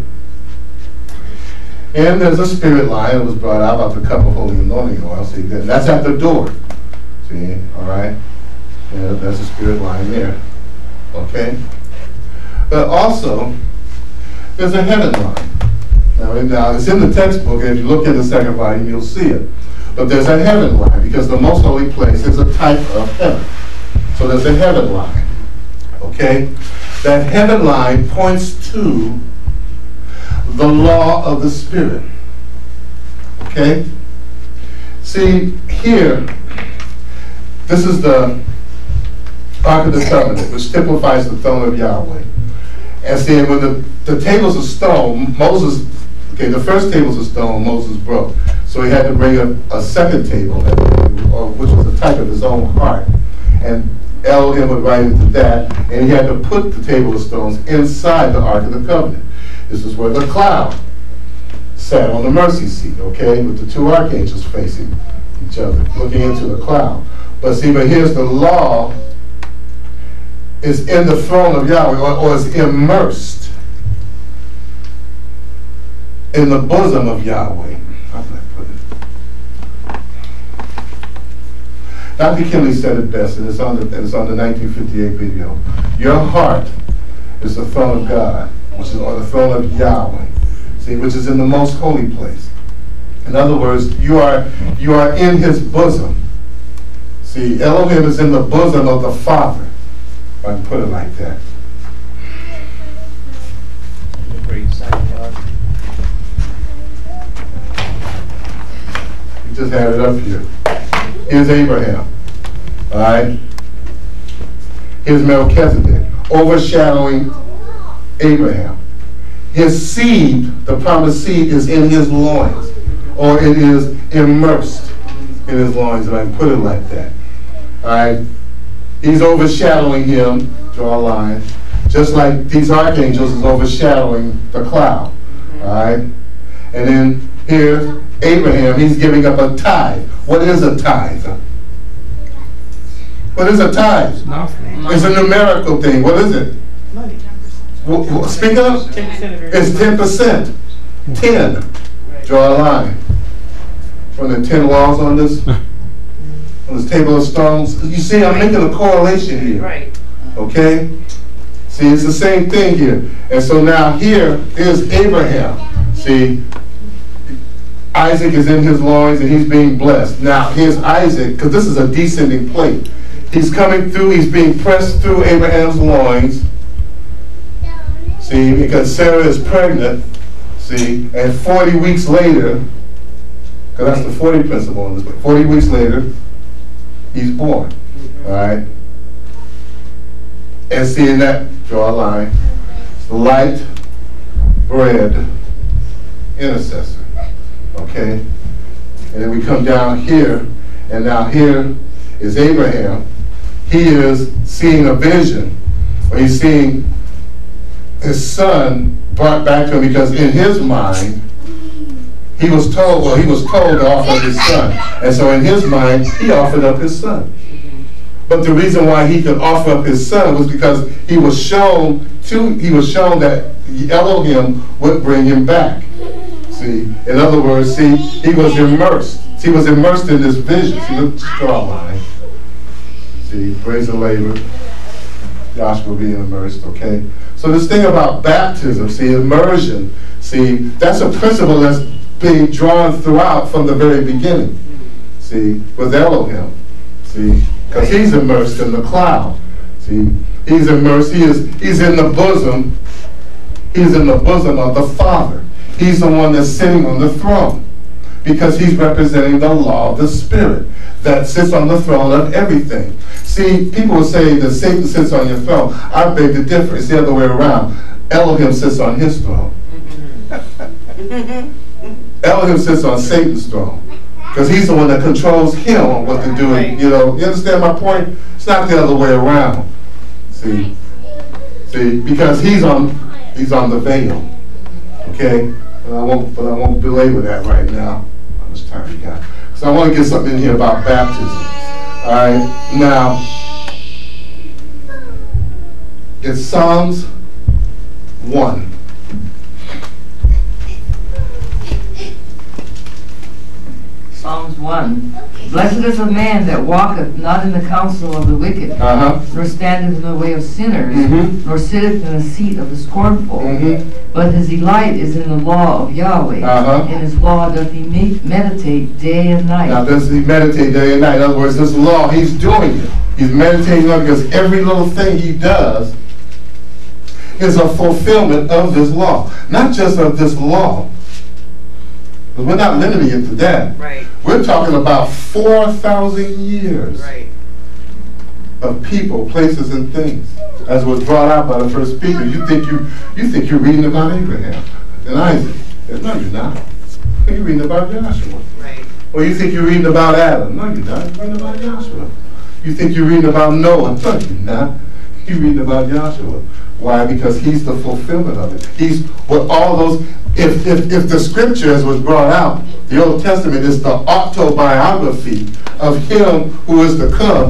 And there's a spirit line that was brought out about the cup of holy anointing oil. See, that's at the door. See, all right? Yeah, that's a spirit line there. Okay. But also, there's a heaven line. Now, now it's in the textbook, and if you look at the second volume, you'll see it. But there's a heaven line, because the most holy place is a type of heaven. So there's a heaven line. Okay? That heaven line points to the law of the Spirit. Okay? See, here, this is the Ark of the Covenant, which typifies the throne of Yahweh. And see, when the, the tables of stone, Moses, okay, the first tables of stone Moses broke. So he had to bring a, a second table, which was a type of his own heart. And Elohim would write into that, and he had to put the table of stones inside the Ark of the Covenant. This is where the cloud sat on the mercy seat, okay, with the two archangels facing each other, looking into the cloud. But see, but here's the law is in the throne of Yahweh, or, or is immersed in the bosom of Yahweh. How can I put it? Doctor Kinley said it best, and it's on the, and it's on the nineteen fifty-eight video. Your heart is the throne of God, which is or the throne of Yahweh, see, which is in the most holy place. In other words, you are you are in His bosom. See, Elohim is in the bosom of the Father, if I can put it like that. We just had it up here. Here's Abraham. All right. Here's Melchizedek, overshadowing Abraham. His seed, the promised seed, is in his loins, or it is immersed in his loins, if I can put it like that. All right. He's overshadowing him, draw a line, just like these archangels is overshadowing the cloud. All right. And then here, Abraham, he's giving up a tithe. What is a tithe? What is a tithe? Nothing. It's a numerical thing. What is it? Money. Speak up. It's ten percent. ten. Draw a line. From the ten laws on this, on this table of stones. You see, I'm making a correlation here. Right. Okay? See, it's the same thing here. And so now here is Abraham. See, Isaac is in his loins and he's being blessed. Now, here's Isaac, because this is a descending plate. He's coming through, he's being pressed through Abraham's loins. See, because Sarah is pregnant. See, and forty weeks later, because that's the forty principle in this book, forty weeks later, he's born. All right? And seeing that, draw a line. Light, bread, intercessor. Okay? And then we come down here, and now here is Abraham. He is seeing a vision, or he's seeing his son brought back to him, because in his mind, he was told, well, he was told to offer up his son. And so in his mind, he offered up his son. But the reason why he could offer up his son was because he was shown to, he was shown that Elohim would bring him back. See, in other words, see, he was immersed. He was immersed in this vision. See, the straw line. See, praise the labor. Yahshua being immersed, okay? So this thing about baptism, see, immersion, see, that's a principle that's being drawn throughout from the very beginning. See, with Elohim. See, because he's immersed in the cloud. See, he's immersed, he is, he's in the bosom, he's in the bosom of the Father. He's the one that's sitting on the throne, because he's representing the law of the Spirit that sits on the throne of everything. See, people will say that Satan sits on your throne. I beg to differ. It's the other way around. Elohim sits on his throne. Elohim sits on Satan's throne, because he's the one that controls him on what to do. And, you know, you understand my point? It's not the other way around. See, see, because he's on, he's on the veil. Okay, but I won't, but I won't belabor that right now. How much time we got? So I want to get something in here about baptism. All right, now it's Psalms one. Psalms one. Blessed is the man that walketh not in the counsel of the wicked, Uh-huh. nor standeth in the way of sinners, Mhm. nor sitteth in the seat of the scornful. Mhm. But his delight is in the law of Yahweh. Uh-huh. In his law doth he me- meditate day and night. Now, does he meditate day and night? In other words, this law, he's doing it. He's meditating on it because every little thing he does is a fulfillment of this law. Not just of this law. But we're not limiting it to that. Right. We're talking about four thousand years Right. of people, places, and things. As was brought out by the first speaker, you think you you think you're reading about Abraham and Isaac. No, you're not. You're reading about Yahshua. Right. Or you think you're reading about Adam. No, you're not. You're reading about Yahshua. You think you're reading about Noah. No, you're not. You're reading about Yahshua. Why? Because he's the fulfillment of it. He's what all those, if, if, if the scriptures was brought out, the Old Testament is the autobiography of him who is to come.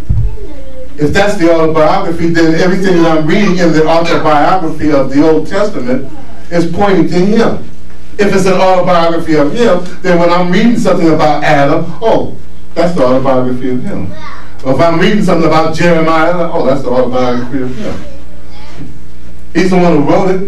If that's the autobiography, then everything that I'm reading in the autobiography of the Old Testament is pointing to him. If it's an autobiography of him, then when I'm reading something about Adam, oh, that's the autobiography of him. Or if I'm reading something about Jeremiah, oh, that's the autobiography of him. He's the one who wrote it,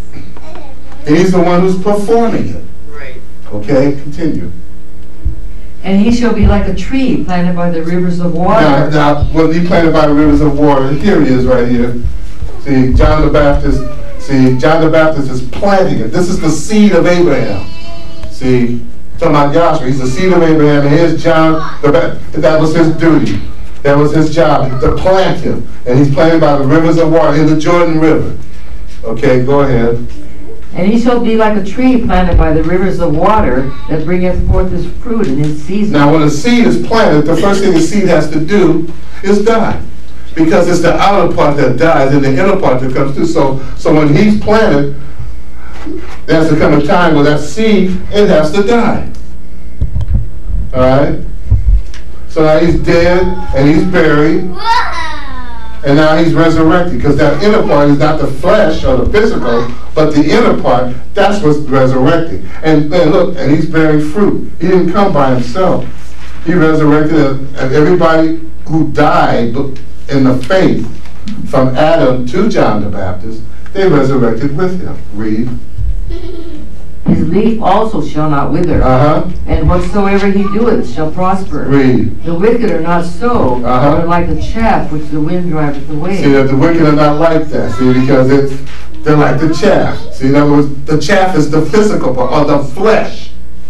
and he's the one who's performing it. Right. Okay, continue. And he shall be like a tree planted by the rivers of water. Now, now, when he planted by the rivers of water, here he is right here. See, John the Baptist, see, John the Baptist is planting it. This is the seed of Abraham. See, talking about Yahshua, he's the seed of Abraham, and here's John the Baptist. That was his duty. That was his job, to plant him. And he's planted by the rivers of water in the Jordan River. Okay, go ahead. And he shall be like a tree planted by the rivers of water that bringeth forth his fruit in his season. Now, when a seed is planted, the first thing the seed has to do is die. Because it's the outer part that dies and the inner part that comes through. So, so when he's planted, there has to come a time where that seed, it has to die. All right? So now he's dead and he's buried. And now he's resurrected, because that inner part is not the flesh or the physical, but the inner part, that's what's resurrecting. And, and look, and he's bearing fruit. He didn't come by himself. He resurrected, and everybody who died in the faith from Adam to John the Baptist, they resurrected with him. Read. His leaf also shall not wither, Uh-huh. and whatsoever he doeth shall prosper. Read. The wicked are not so, Uh-huh. but are like the chaff which the wind driveth away. See, that the wicked are not like that, see, because it's, they're like the chaff. See, in other words, the chaff is the physical part, or the flesh.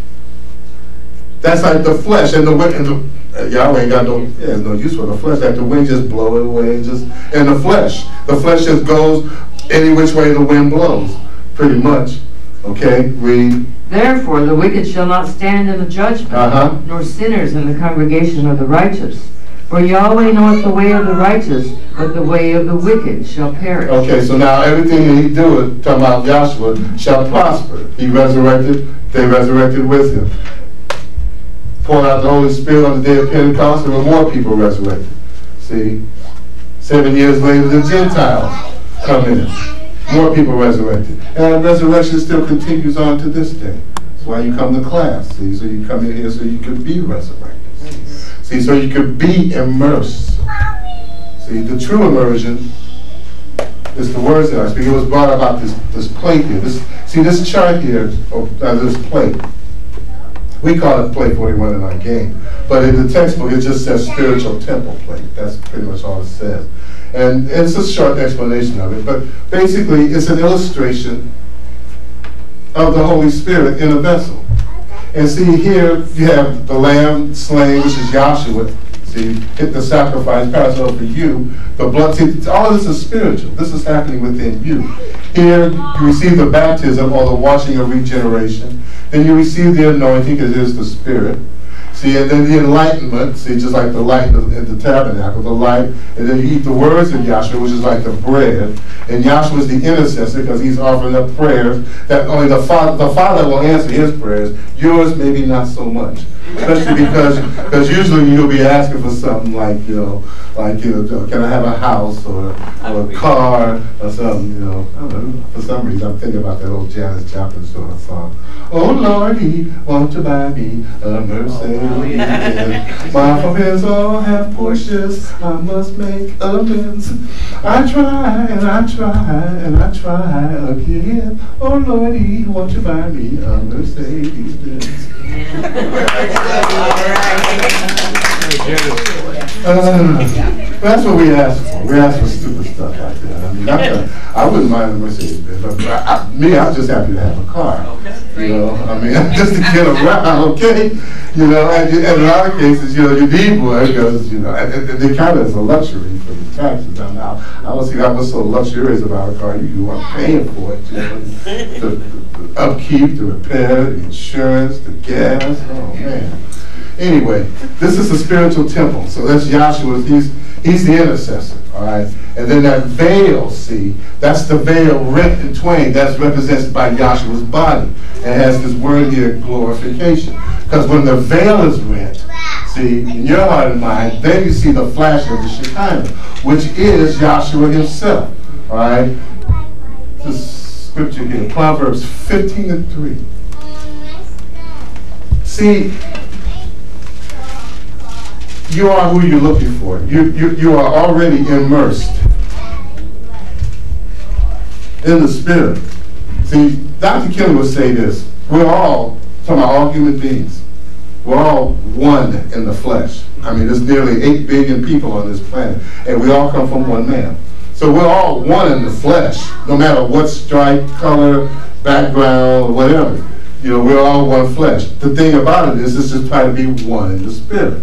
That's like the flesh, and the wind, and the, uh, Yahweh ain't got no, yeah, there's no use for the flesh, like the wind just blow it away, and just, and the flesh, the flesh just goes any which way the wind blows, pretty much. Okay, read. Therefore the wicked shall not stand in the judgment, Uh-huh. nor sinners in the congregation of the righteous. For Yahweh knoweth the way of the righteous, but the way of the wicked shall perish. Okay, so now everything that he doeth, talking about Yahshua, shall prosper. He resurrected, they resurrected with him. Poured out the Holy Spirit on the day of Pentecost, and more people resurrected. See, seven years later the Gentiles come in. More people resurrected. And resurrection still continues on to this day. That's why you come to class. See, so you come in here so you could be resurrected. See, so you could be immersed. See, the true immersion is the words that I speak. It was brought about this, this plate here. This, see, this chart here, or uh, this plate, we call it plate forty-one in our game. But in the textbook, it just says spiritual temple plate. That's pretty much all it says. And it's a short explanation of it, but basically it's an illustration of the Holy Spirit in a vessel. And see, here you have the lamb slain, which is Yahshua. See, hit the sacrifice, pass over for you. The blood, see, all of this is spiritual. This is happening within you. Here you receive the baptism or the washing of regeneration. Then you receive the anointing, because it is the Spirit. See, and then the enlightenment, see, just like the light in the, in the tabernacle, the light, and then you eat the words of Yahshua, which is like the bread, And Yahshua is the intercessor because he's offering up prayers that only the Father, the Father will answer his prayers. Yours maybe not so much. Especially because because usually you'll be asking for something like, you know, like, you know, can I have a house or, or a car or something, you know. I don't know. For some reason I'm thinking about that old Janis Joplin sort of song. Oh Lordy, won't you buy me a Mercedes? My friends all have Porsches, I must make amends. I try and I try and I try again. Oh Lordy, won't you buy me a Mercedes Benz? Uh, that's what we ask for. We ask for stupid stuff like that. I mean, I, I wouldn't mind a Mercedes Benz, but I, I, me, I'm just happy to have a car. You know, I mean, just to get around, okay? You know, and, and in a lot of cases, you know, you need one because, you know, and, and it kind of is a luxury for the taxes. I mean, I, I don't see what's so luxurious about a car. You, you are paying for it, you know, the, the upkeep, the repair, the insurance, the gas. Oh, man. Anyway, this is a spiritual temple. So that's Yahshua. He's, he's the intercessor, all right? And then that veil, see, that's the veil rent in twain. That's represented by Yahshua's body. It has this word here, glorification. Because when the veil is rent, see, in your heart and mind, then you see the flash of the Shekinah, which is Yahshua himself, all right? This scripture here, Proverbs fifteen and three. See, you are who you're looking for. You, you, you are already immersed in the Spirit. See, Doctor Kelly would say this. We're all, talking about all human beings, we're all one in the flesh. I mean, there's nearly eight billion people on this planet, and we all come from one man. So we're all one in the flesh, no matter what stripe, color, background, or whatever. You know, we're all one flesh. The thing about it is, is just try to be one in the Spirit.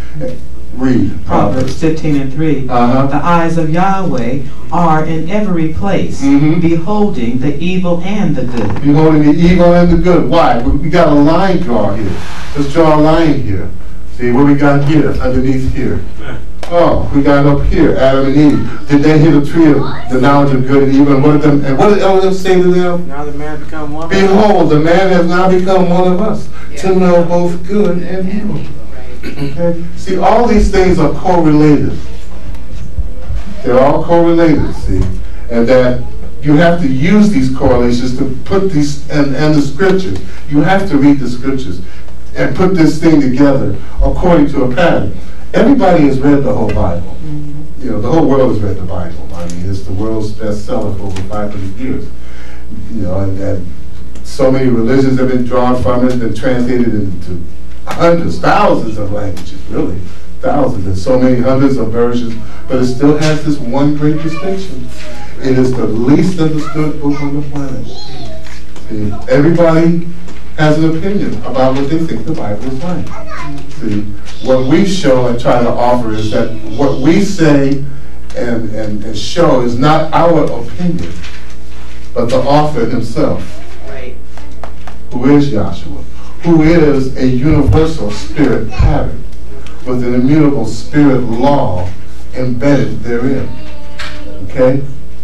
Read Proverbs fifteen and three. Uh-huh. The eyes of Yahweh are in every place, mm-hmm. beholding the evil and the good. Beholding the evil and the good. Why? We, we got a line draw here. Let's draw a line here. See what we got here, underneath here. Oh, we got up here, Adam and Eve. Did they hear the tree of the knowledge of good and evil? And what did them, and what did Elohim say to them? Now the man become one. Behold, the man has now become one of us, yeah. to know both good and evil. Okay? See, all these things are correlated. They're all correlated, see? And that you have to use these correlations to put these, and, and the scriptures. You have to read the scriptures and put this thing together according to a pattern. Everybody has read the whole Bible. Mm-hmm. You know, the whole world has read the Bible. I mean, it's the world's bestseller for over five hundred years. You know, and, and so many religions have been drawn from it and translated into hundreds, thousands of languages, really. Thousands, and so many hundreds of versions. But it still has this one great distinction. It is the least understood book on the planet. See, everybody has an opinion about what they think the Bible is like. See, what we show and try to offer is that what we say and, and, and show is not our opinion, but the author himself, right. who is Yahshua, who is a universal spirit pattern with an immutable spirit law embedded therein. Okay?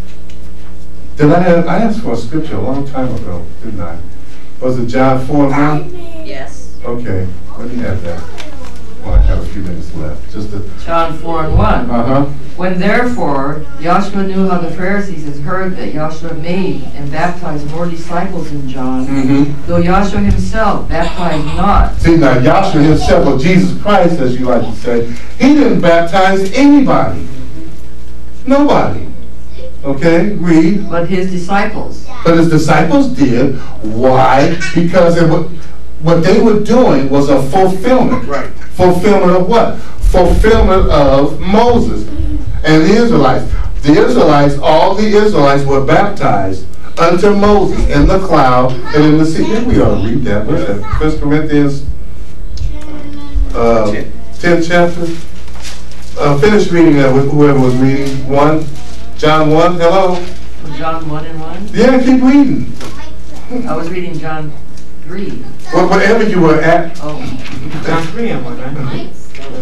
Did I have, I asked for a scripture a long time ago, didn't I? Was it John four and one? Yes. Okay, let me have that. Well, I have a few minutes left. Just to John four and one. Uh-huh. When therefore Yahshua knew how the Pharisees had heard that Yahshua made and baptized more disciples than John, mm-hmm. though Yahshua himself baptized not. See, now Yahshua himself, or Jesus Christ, as you like to say, he didn't baptize anybody. Nobody. Okay, read. But his disciples. But his disciples did. Why? Because it was, what they were doing was a fulfillment. Right. Fulfillment of what? Fulfillment of Moses and the Israelites. The Israelites, all the Israelites were baptized unto Moses in the cloud and in the sea. Yeah, we ought to read that. What's that? First Corinthians uh, tenth chapter. Uh, finish reading that with whoever was reading. One. John one, hello? John one and one? Yeah, keep reading. I was reading John three. Well, whatever you were at. Oh. John three and one, right? John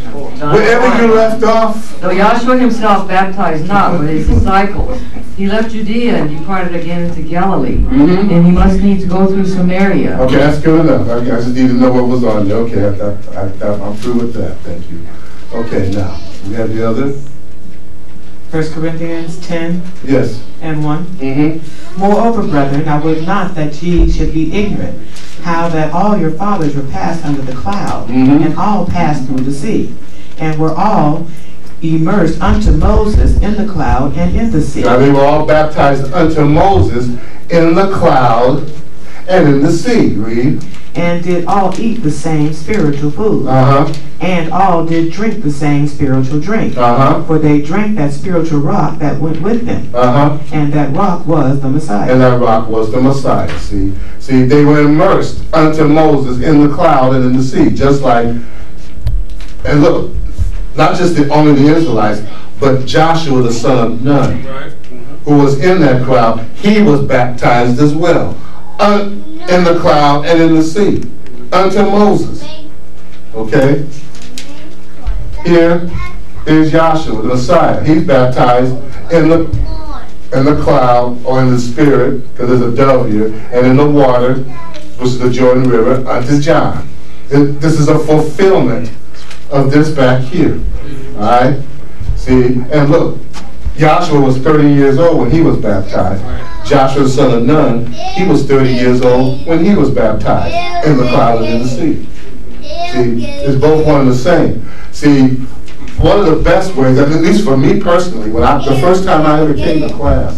John Wherever one. you left off. Though Yahshua himself baptized not, but his disciples, he left Judea and departed again into Galilee. Mm-hmm. And he must needs go through Samaria. Okay, that's good enough. I, I just need to know what was on there. Okay, I, I, I, I'm through with that. Thank you. Okay, now, we have the other? First Corinthians ten Yes. and one. Mm-hmm. Moreover, brethren, I would not that ye should be ignorant, how that all your fathers were passed under the cloud, Mhm. and all passed through the sea, and were all immersed unto Moses in the cloud and in the sea. Now, they were all baptized unto Moses in the cloud and in the sea. Read. And did all eat the same spiritual food, Uh-huh. and all did drink the same spiritual drink. Uh-huh. For they drank that spiritual rock that went with them, Uh-huh. and that rock was the Messiah. And that rock was the Messiah. See, see, they were immersed unto Moses in the cloud and in the sea, just like. And look, not just the, only the Israelites, but Joshua the son of Nun, Right. who was in that cloud. He was baptized as well, un, in the cloud and in the sea, unto Moses. Okay. Here is Yahshua the Messiah. He's baptized in the in the cloud or in the spirit, because there's a dove here, and in the water, which is the Jordan River, unto John. It- This is a fulfillment of this back here. Alright? See, and look, Yahshua was thirty years old when he was baptized. Joshua the son of Nun, he was thirty years old when he was baptized in the cloud and in the sea. See, it's both one and the same. See, one of the best ways, at least for me personally, when I, the first time I ever came to class,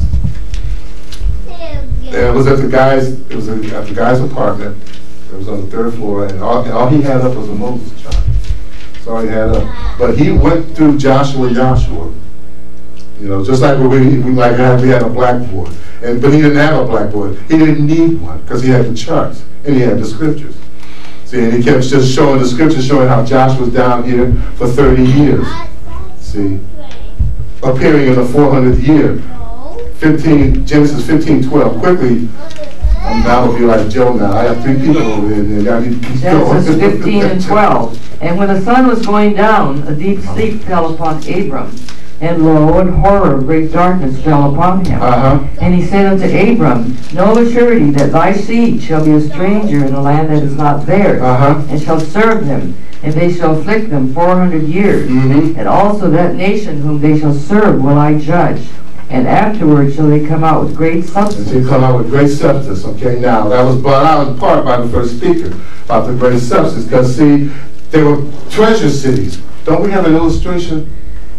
it was at the guy's, it was at the guy's apartment. It was on the third floor, and all, and all he had up was a Moses chart. That's all he had up. But he went through Joshua, Yahshua. You know, just like we, we like had, we had a blackboard, and but he didn't have a blackboard. He didn't need one because he had the charts and he had the scriptures. See, and he kept just showing the scriptures, showing how Joshua was down here for thirty years. See, appearing in the four hundredth year, fifteen Genesis fifteen twelve. Quickly, I'm now gonna be like Joe now. I have three people over here, and I need to keep going. Genesis fifteen and twelve. And when the sun was going down, a deep sleep fell upon Abram. And lo, and horror, great darkness fell upon him. Uh-huh. And he said unto Abram, know of a surety that thy seed shall be a stranger in a land that is not theirs, Uh-huh. and shall serve them, and they shall afflict them four hundred years. Mm-hmm. And also that nation whom they shall serve will I judge. And afterward shall they come out with great And substance. she come out with great substance. Okay, now that was brought out in part by the first speaker about the great substance, because see, they were treasure cities. Don't we have an illustration?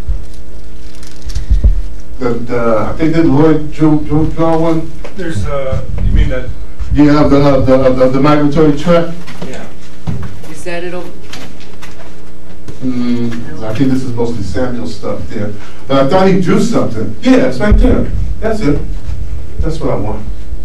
The, the I think that Lloyd drew, drew, draw one. There's, uh, you mean that? Yeah, of the of the of the, of the migratory track. Yeah. Is that it over? Mm, I think this is mostly Samuel stuff there. But I thought he drew something. Yeah, it's right there. That's it. That's what I want.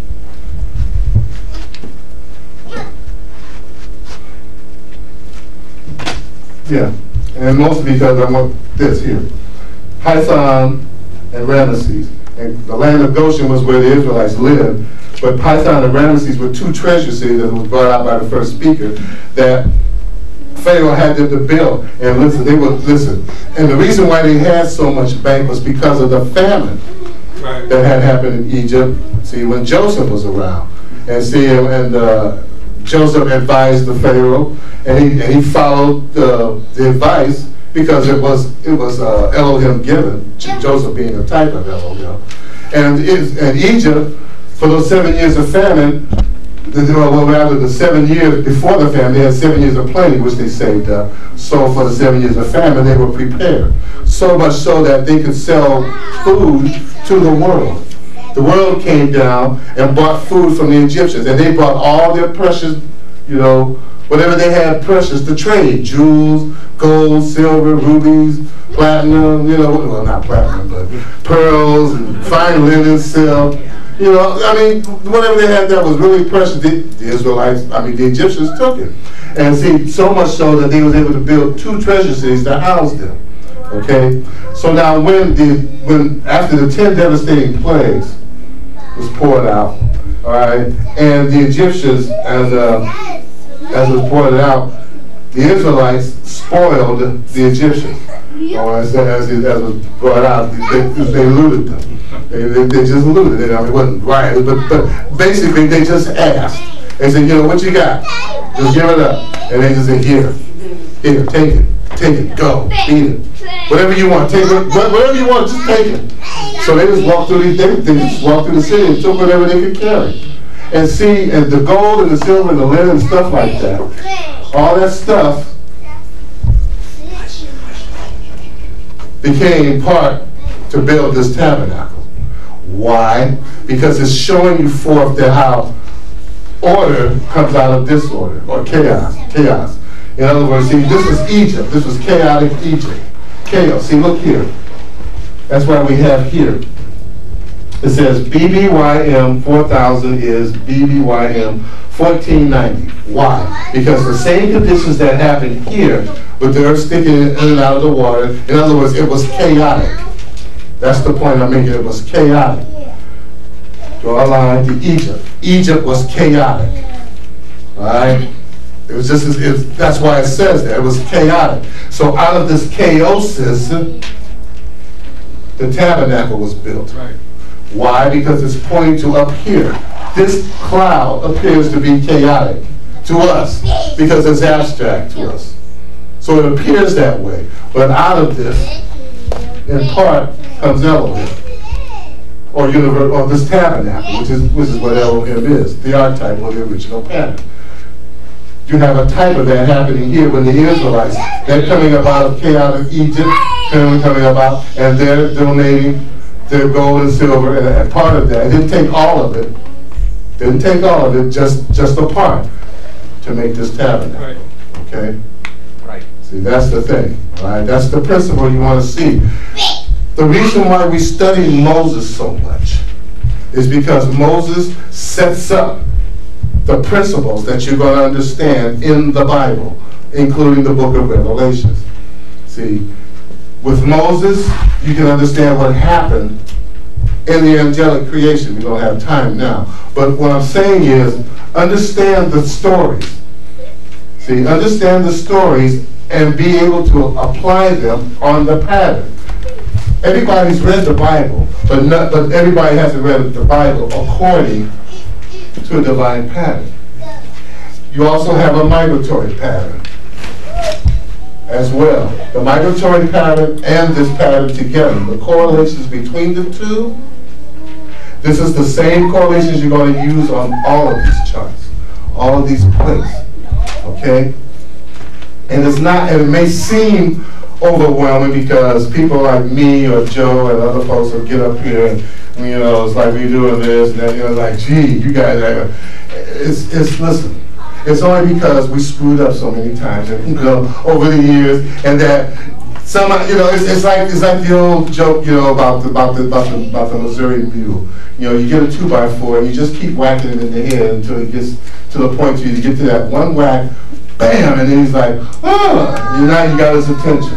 Yeah, and mostly because I want this here. Python and Ramesses. And the land of Goshen was where the Israelites lived. But Python and Ramesses were two treasure cities that was brought out by the first speaker that Pharaoh had them to build. And listen, they would listen. And the reason why they had so much bank was because of the famine Right. that had happened in Egypt. See, when Joseph was around. And see, and uh, Joseph advised the Pharaoh, and he and he followed uh, the advice because it was it was uh, Elohim given. Joseph being a type of Elohim, and it, and Egypt for those seven years of famine. Well, rather the seven years before the famine, they had seven years of plenty, which they saved up. So for the seven years of famine, they were prepared. So much so that they could sell food to the world. The world came down and bought food from the Egyptians, and they bought all their precious, you know, whatever they had precious to trade, jewels, gold, silver, rubies, platinum, you know, well, not platinum, but pearls, and fine linen, silk. You know, I mean, whatever they had that was really precious, the, the Israelites, I mean, the Egyptians took it. And see, so much so that they was able to build two treasure cities to house them. Okay? So now when the, when, after the ten devastating plagues was poured out, all right, and the Egyptians, as, uh, as was pointed out, the Israelites spoiled the Egyptians. Or as, as, it, as was brought out, they, they looted them. They, they, they just looted it. I mean, it wasn't right, but, but basically they just asked. They said, you know, what you got? Just give it up. And they just said, here, here, take it, take it, go, eat it. Whatever you want, take it, whatever you want, just take it. So they just walked through these, they, they just walked through the city and took whatever they could carry. And see, and the gold and the silver and the linen and stuff like that, all that stuff became part to build this tabernacle. Why? Because it's showing you forth that how order comes out of disorder or chaos. Chaos. In other words, see, this was Egypt. This was chaotic Egypt. Chaos. See, look here. That's why we have here. It says B B Y M four thousand is B B Y M fourteen ninety. Why? Because the same conditions that happened here, with the earth sticking in and out of the water, in other words, it was chaotic. That's the point I'm making. It was chaotic. Draw a line to Egypt. Egypt was chaotic. All right? It was just, it was, that's why it says that. It was chaotic. So out of this chaosis, the tabernacle was built. Right. Why? Because it's pointing to up here. This cloud appears to be chaotic to us because it's abstract to us. So it appears that way. But out of this, in part, comes Elohim, or universe, or this tabernacle, which is which is what Elohim is, the archetype or the original pattern. You have a type of that happening here when the Israelites, they're coming up out of chaotic Egypt, coming coming about, and they're donating their gold and silver, and, and part of that, it didn't take all of it, didn't take all of it, just just a part to make this tabernacle. Right. Okay? Right. See, that's the thing, right? That's the principle you want to see. The reason why we study Moses so much is because Moses sets up the principles that you're going to understand in the Bible, including the book of Revelations. See, with Moses, you can understand what happened in the angelic creation. We don't have time now. But what I'm saying is, understand the stories. See, understand the stories and be able to apply them on the pattern. Everybody's read the Bible, but not, but everybody hasn't read the Bible according to a divine pattern. You also have a migratory pattern as well. The migratory pattern and this pattern together, the correlations between the two, this is the same correlations you're going to use on all of these charts, all of these plates, okay? And it's not, and it may seem overwhelming because people like me or Joe and other folks will get up here and, you know, it's like we doing this and then, you know, like, gee, you guys, it's, it's, listen, it's only because we screwed up so many times, and, you know, over the years, and that some, you know, it's, it's like it's like the old joke, you know, about the about the about the about the Missouri mule. You know, you get a two by four and you just keep whacking it in the head until it gets to the point where you get to that one whack, bam, and then he's like, oh, and now you got his attention.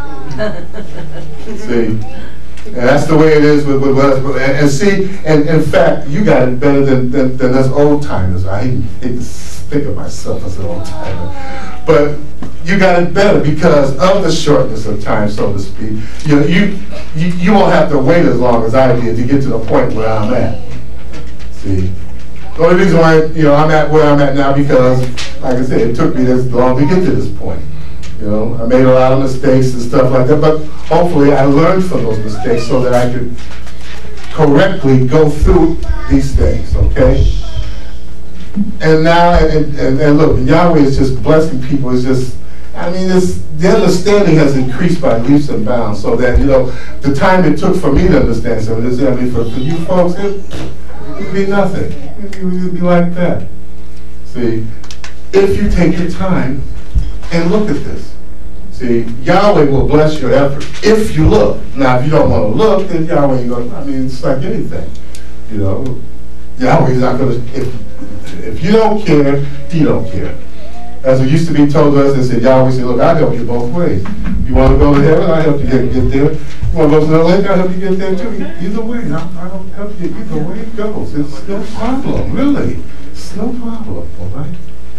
See. And that's the way it is with, with us. And, and see, and in fact, you got it better than, than, than us old timers. I hate, hate to think of myself as an old timer. But you got it better because of the shortness of time, so to speak. You, know, you, you, you won't have to wait as long as I did to get to the point where I'm at. See? The only reason why, you know, I'm at where I'm at now because, like I said, it took me this long to get to this point. You know, I made a lot of mistakes and stuff like that, but hopefully I learned from those mistakes so that I could correctly go through these things, okay? And now, and, and, and look, Yahweh is just blessing people. It's just, I mean, it's, the understanding has increased by leaps and bounds so that, you know, the time it took for me to understand some of this, I mean, for, for you folks, it would be nothing. It would be like that. See, if you take your time and look at this. See, Yahweh will bless your effort if you look. Now, if you don't want to look, then Yahweh ain't going to, I mean, it's like anything. You know, Yahweh's not going to, if, if you don't care, he don't care. As it used to be told to us, they said, Yahweh said, look, I'll help you both ways. You want to go to heaven, I'll help you get, get there. You want to go to the lake, I'll help you get there too. Either way, I'll, I'll help you either way it goes. It's no problem, really. It's no problem, all right?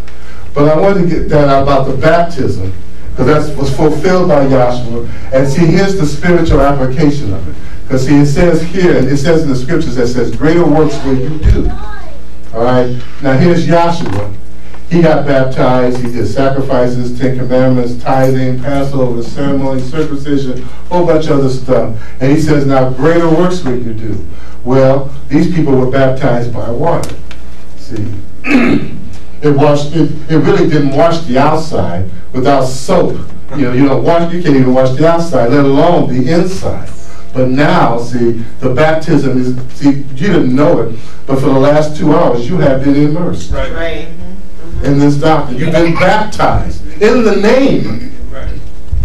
But I wanted to get that about the baptism, because that was fulfilled by Yahshua. And see, here's the spiritual application of it. Because see, it says here, and it says in the scriptures, that says, greater works will you do. All right? Now here's Yahshua. He got baptized, he did sacrifices, Ten Commandments, tithing, Passover, ceremony, circumcision, a whole bunch of other stuff. And he says, now greater works will you do. Well, these people were baptized by water. See? It washed, it, it really didn't wash the outside without soap. You know, you don't wash, you can't even wash the outside, let alone the inside. But now, see, the baptism is, see, you didn't know it, but for the last two hours, you have been immersed. Right. Right. In this doctrine. You've been baptized in the name Right.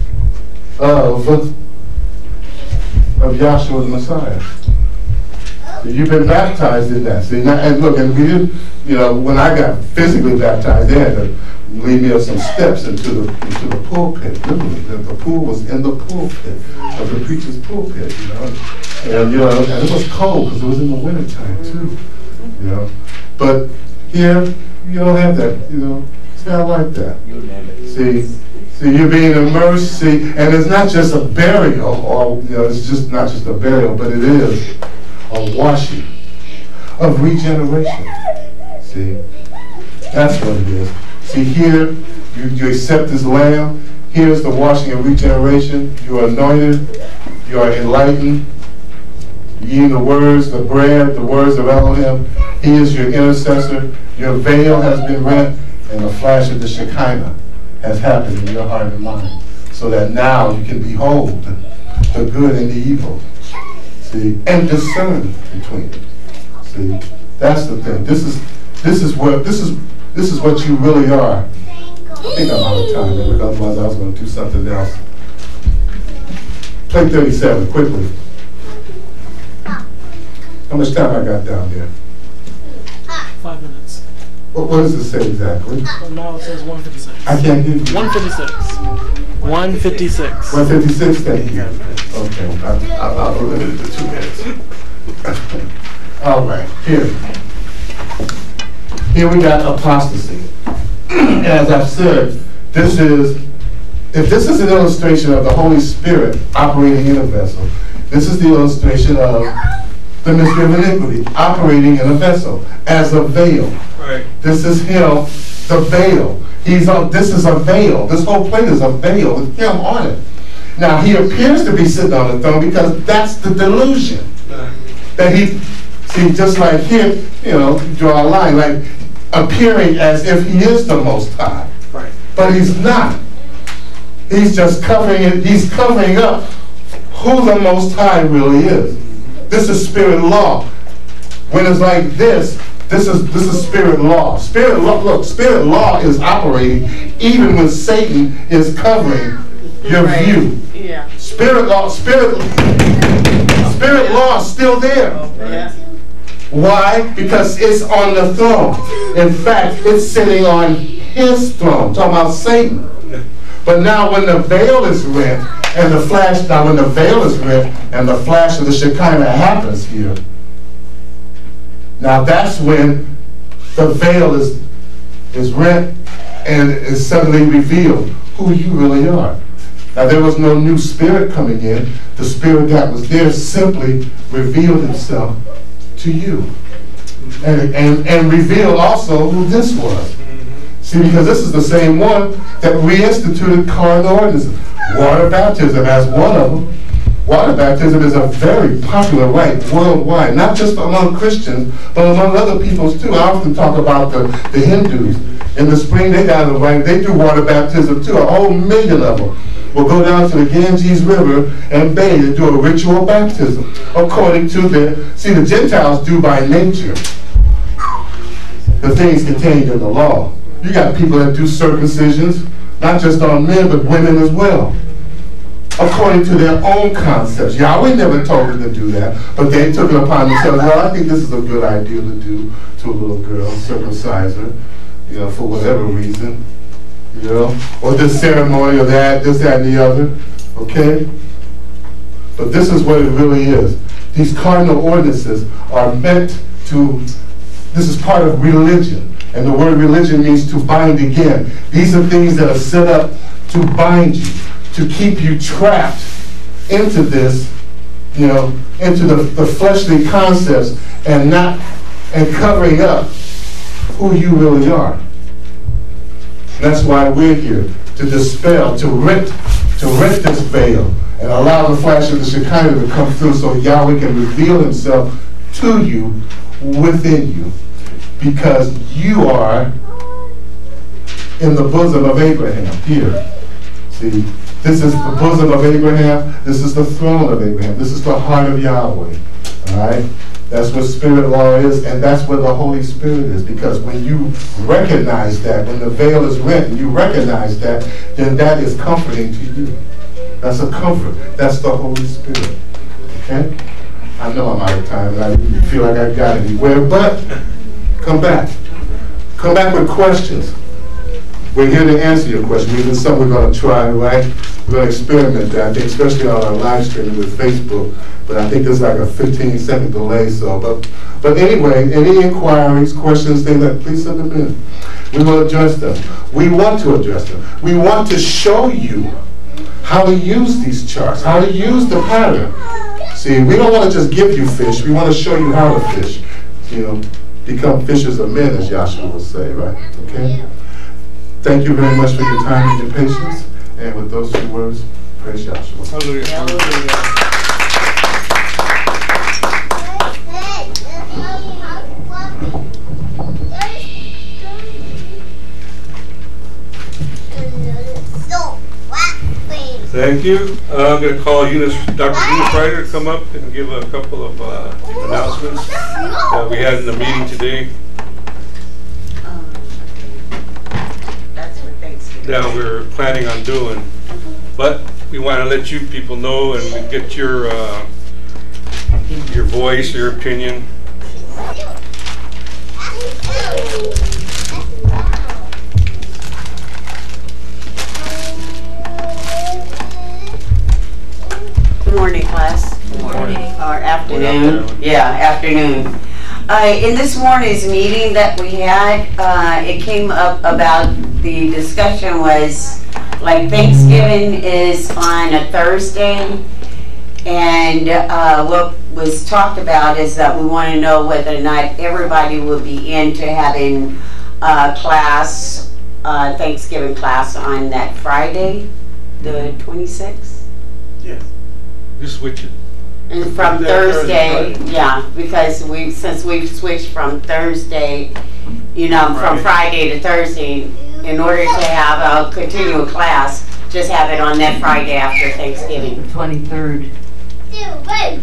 of, of Yahshua the Messiah. You've been baptized in that. See, now, and look, and we did, you know, when I got physically baptized, they had to lead me up some steps into the into the pulpit. Literally, the, the pool was in the pulpit of the preacher's pulpit, you know. And you know, and it was cold because it was in the wintertime too, you know. But here, you don't have that, you know. It's not like that. See, see, you're being immersed. See, and it's not just a burial, or you know, it's just not just a burial, but it is a washing of regeneration. See, that's what it is. See, here you, you accept this lamb. Here's the washing of regeneration. You are anointed. You are enlightened. You're eating the words, the bread, the words of Elohim. He is your intercessor. Your veil has been rent, and the flash of the Shekinah has happened in your heart and mind, so that now you can behold the good and the evil. See, and discern between it. See, that's the thing. This is this is what this is this is what you really are. I think I'm out of time, because otherwise I was going to do something else. Play thirty-seven quickly. How much time I got down there? Five minutes. What, what does it say exactly? Well, now it says one fifty-six. I can't hear you. one fifty-six. one fifty-six. one fifty-six, thank you. Okay, I, I, I'll limit it to two minutes. All right, here. Here we got apostasy. As I've said, this is, if this is an illustration of the Holy Spirit operating in a vessel, this is the illustration of the mystery of iniquity operating in a vessel as a veil. Right. This is him, the veil. He's on. This is a veil. This whole plate is a veil with him on it. Now he appears to be sitting on the throne because that's the delusion that he. See, just like here, you know, you draw a line, like appearing as if he is the Most High, Right. but he's not. He's just covering it. He's covering up who the Most High really is. This is spirit law. When it's like this, this is this is spirit law. Spirit law. Look, spirit law is operating even when Satan is covering your Right. view. Yeah. Spirit law. Spirit. Spirit law is still there. Yeah. Why? Because it's on the throne. In fact, it's sitting on his throne. Talking about Satan. But now when the veil is rent, and the flash, now when the veil is rent, and the flash of the Shekinah happens here, now that's when the veil is, is rent, and is suddenly revealed who you really are. Now there was no new spirit coming in. The spirit that was there simply revealed itself to you. And, and, and revealed also who this was. See, because this is the same one that reinstituted carnal ordinances. Water baptism as one of them. Water baptism is a very popular rite worldwide, not just among Christians, but among other peoples too. I often talk about the, the Hindus. In the spring, they got a rite, they do water baptism too. A whole million of them will go down to the Ganges River and bathe and do a ritual baptism according to their, see, the Gentiles do by nature the things contained in the law. You got people that do circumcisions, not just on men, but women as well, according to their own concepts. Yahweh never told them to do that, but they took it upon themselves. Well, I think this is a good idea to do to a little girl, circumcise her, you know, for whatever reason, you know, or this ceremony or that, this, that, and the other, okay? But this is what it really is. These cardinal ordinances are meant to, this is part of religion. And the word religion means to bind again. These are things that are set up to bind you, to keep you trapped into this, you know, into the, the fleshly concepts and not, and covering up who you really are. And that's why we're here, to dispel, to rent, to rent this veil and allow the flash of the Shekinah to come through so Yahweh can reveal himself to you, within you, because you are in the bosom of Abraham here. See, this is the bosom of Abraham. This is the throne of Abraham. This is the heart of Yahweh. All right? That's what spirit law is, and that's where the Holy Spirit is. Because when you recognize that, when the veil is rent, and you recognize that, then that is comforting to you. That's a comfort. That's the Holy Spirit. Okay? I know I'm out of time, and I feel like I got anywhere, but come back. Come back with questions. We're here to answer your question. Even some we're going to try, right? We're going to experiment that, I think, especially on our live stream with Facebook. But I think there's like a fifteen second delay. So, but but anyway, any inquiries, questions, things like, please send them in. We will address them. We want to address them. We want to show you how to use these charts, how to use the pattern. See, we don't want to just give you fish. We want to show you how to fish. You know, become fishers of men, as Yahshua will say, right? Okay. Thank you very much for your time and your patience. And with those few words, praise Yahshua. Hallelujah. Hallelujah. Thank you. Uh, I'm going to call Eunice, Doctor Eunice Ryder to come up and give a couple of uh, announcements that we had in the meeting today. That we're planning on doing, but we want to let you people know and get your uh, your voice, your opinion. Good morning, class. Good morning. Or afternoon. Yeah, afternoon. Uh, in this morning's meeting that we had, uh, it came up about, the discussion was, like, Thanksgiving is on a Thursday, and uh, what was talked about is that we want to know whether or not everybody will be into having uh, class, uh, Thanksgiving class on that Friday, the twenty-sixth? Yes. Just switch it. And from Thursday, yeah, because we, since we've switched from Thursday, you know, from Friday to Thursday, in order to have a continual class, just have it on that Friday after Thanksgiving. The twenty-third. Okay.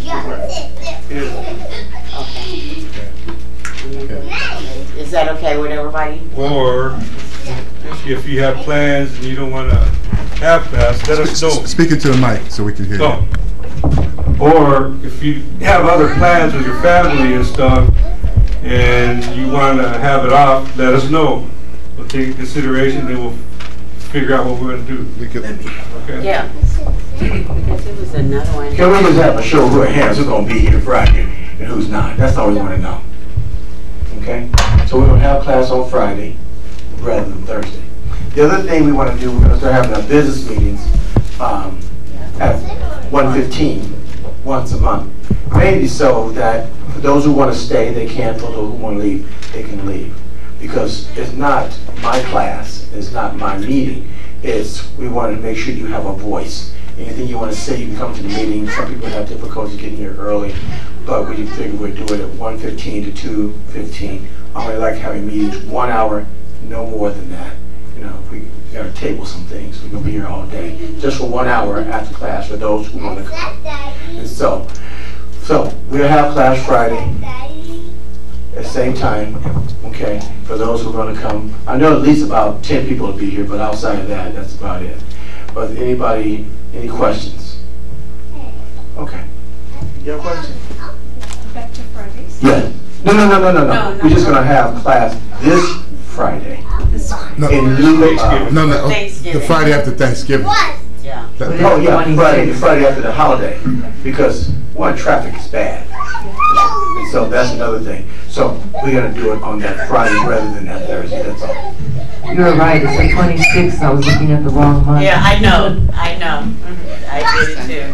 Okay. Is that okay with everybody? Or if you have plans and you don't want to have class, let us know. Speak into the mic so we can hear So, you. or if you have other plans with your family and stuff, and you want to have it off, let us know. We'll take into consideration, then we'll figure out what we're going to do. We could, okay? Yeah. Because it was another one. Can we just have a show of our hands who's going to be here Friday and who's not? That's all we want to know. Okay? So we're going to have class on Friday rather than Thursday. The other thing we want to do, we're going to start having our business meetings um, at one fifteen once a month. Maybe so that for those who want to stay, they can. For those who want to leave, they can leave. Because it's not my class, it's not my meeting. It's, we want to make sure you have a voice. Anything you want to say, you can come to the meeting. Some people have difficulty getting here early, but we figure we'll do it at one fifteen to two fifteen. I only like having meetings one hour, no more than that. You know, if we got to table some things, we're going to be here all day. Just for one hour after class for those who want to come. And so, so we'll have class Friday at the same time, okay, for those who are going to come. I know at least about ten people will be here, but outside of that, that's about it. But anybody, any questions? Okay. You have a question? Back to Fridays? Yeah. No, no, no, no, no, no. No, no. We're just going to have class this Friday. This no, In lieu of, no, no, Thanksgiving. the Friday after Thanksgiving. Yeah. That- oh yeah, Friday, Friday after the holiday, because one, traffic is bad, and so that's another thing. So So we gotta do it on that Friday rather than that Thursday, that's all. You were right, it's the twenty-sixth, I was looking at the wrong month. Yeah, I know, I know. Mhm. I did it too.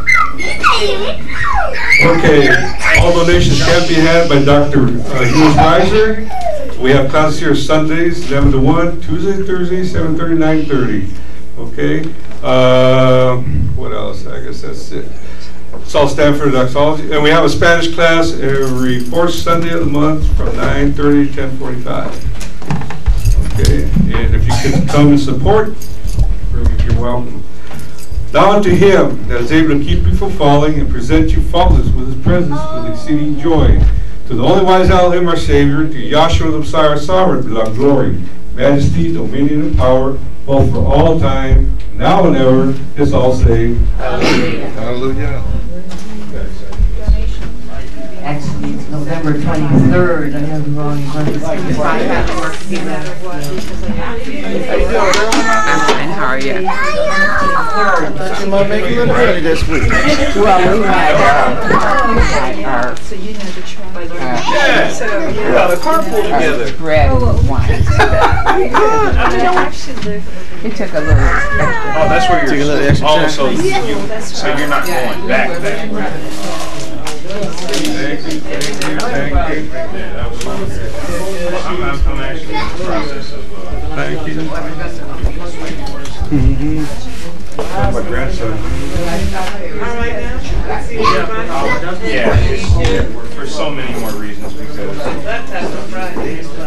Okay, all donations can be had by Doctor Hughes Reiser. We have classes here Sundays, eleven to one, Tuesday, Thursday, seven thirty, nine thirty. Okay, uh, what else? I guess that's it. Salt Stanford Doxology. And we have a Spanish class every fourth Sunday of the month from nine thirty to ten forty-five. Okay, and if you can come and support, you're welcome. Now unto him that is able to keep you from falling and present you faultless with his presence with exceeding joy. To the only wise Elohim our Savior, to Yahshua the Messiah our Sovereign, belong glory, majesty, dominion, and power, both for all time, now and ever. Let's all say, Hallelujah. Hallelujah. Actually, it's November twenty-third, I have the wrong month. And how are you? You might make a little money this week. Well, we had our, our, So you know the track. Yeah. So, we got a carpool together. Bread and wine. He took a little extra. Oh, that's where you're. Take a little extra Oh, time. so you, so you're not going back, back. Thank you, thank you, thank you. I'm, I'm I'm actually in the process of. Uh, Thank you. Mm-hmm. My grandson. yeah, yeah, for so many more reasons because.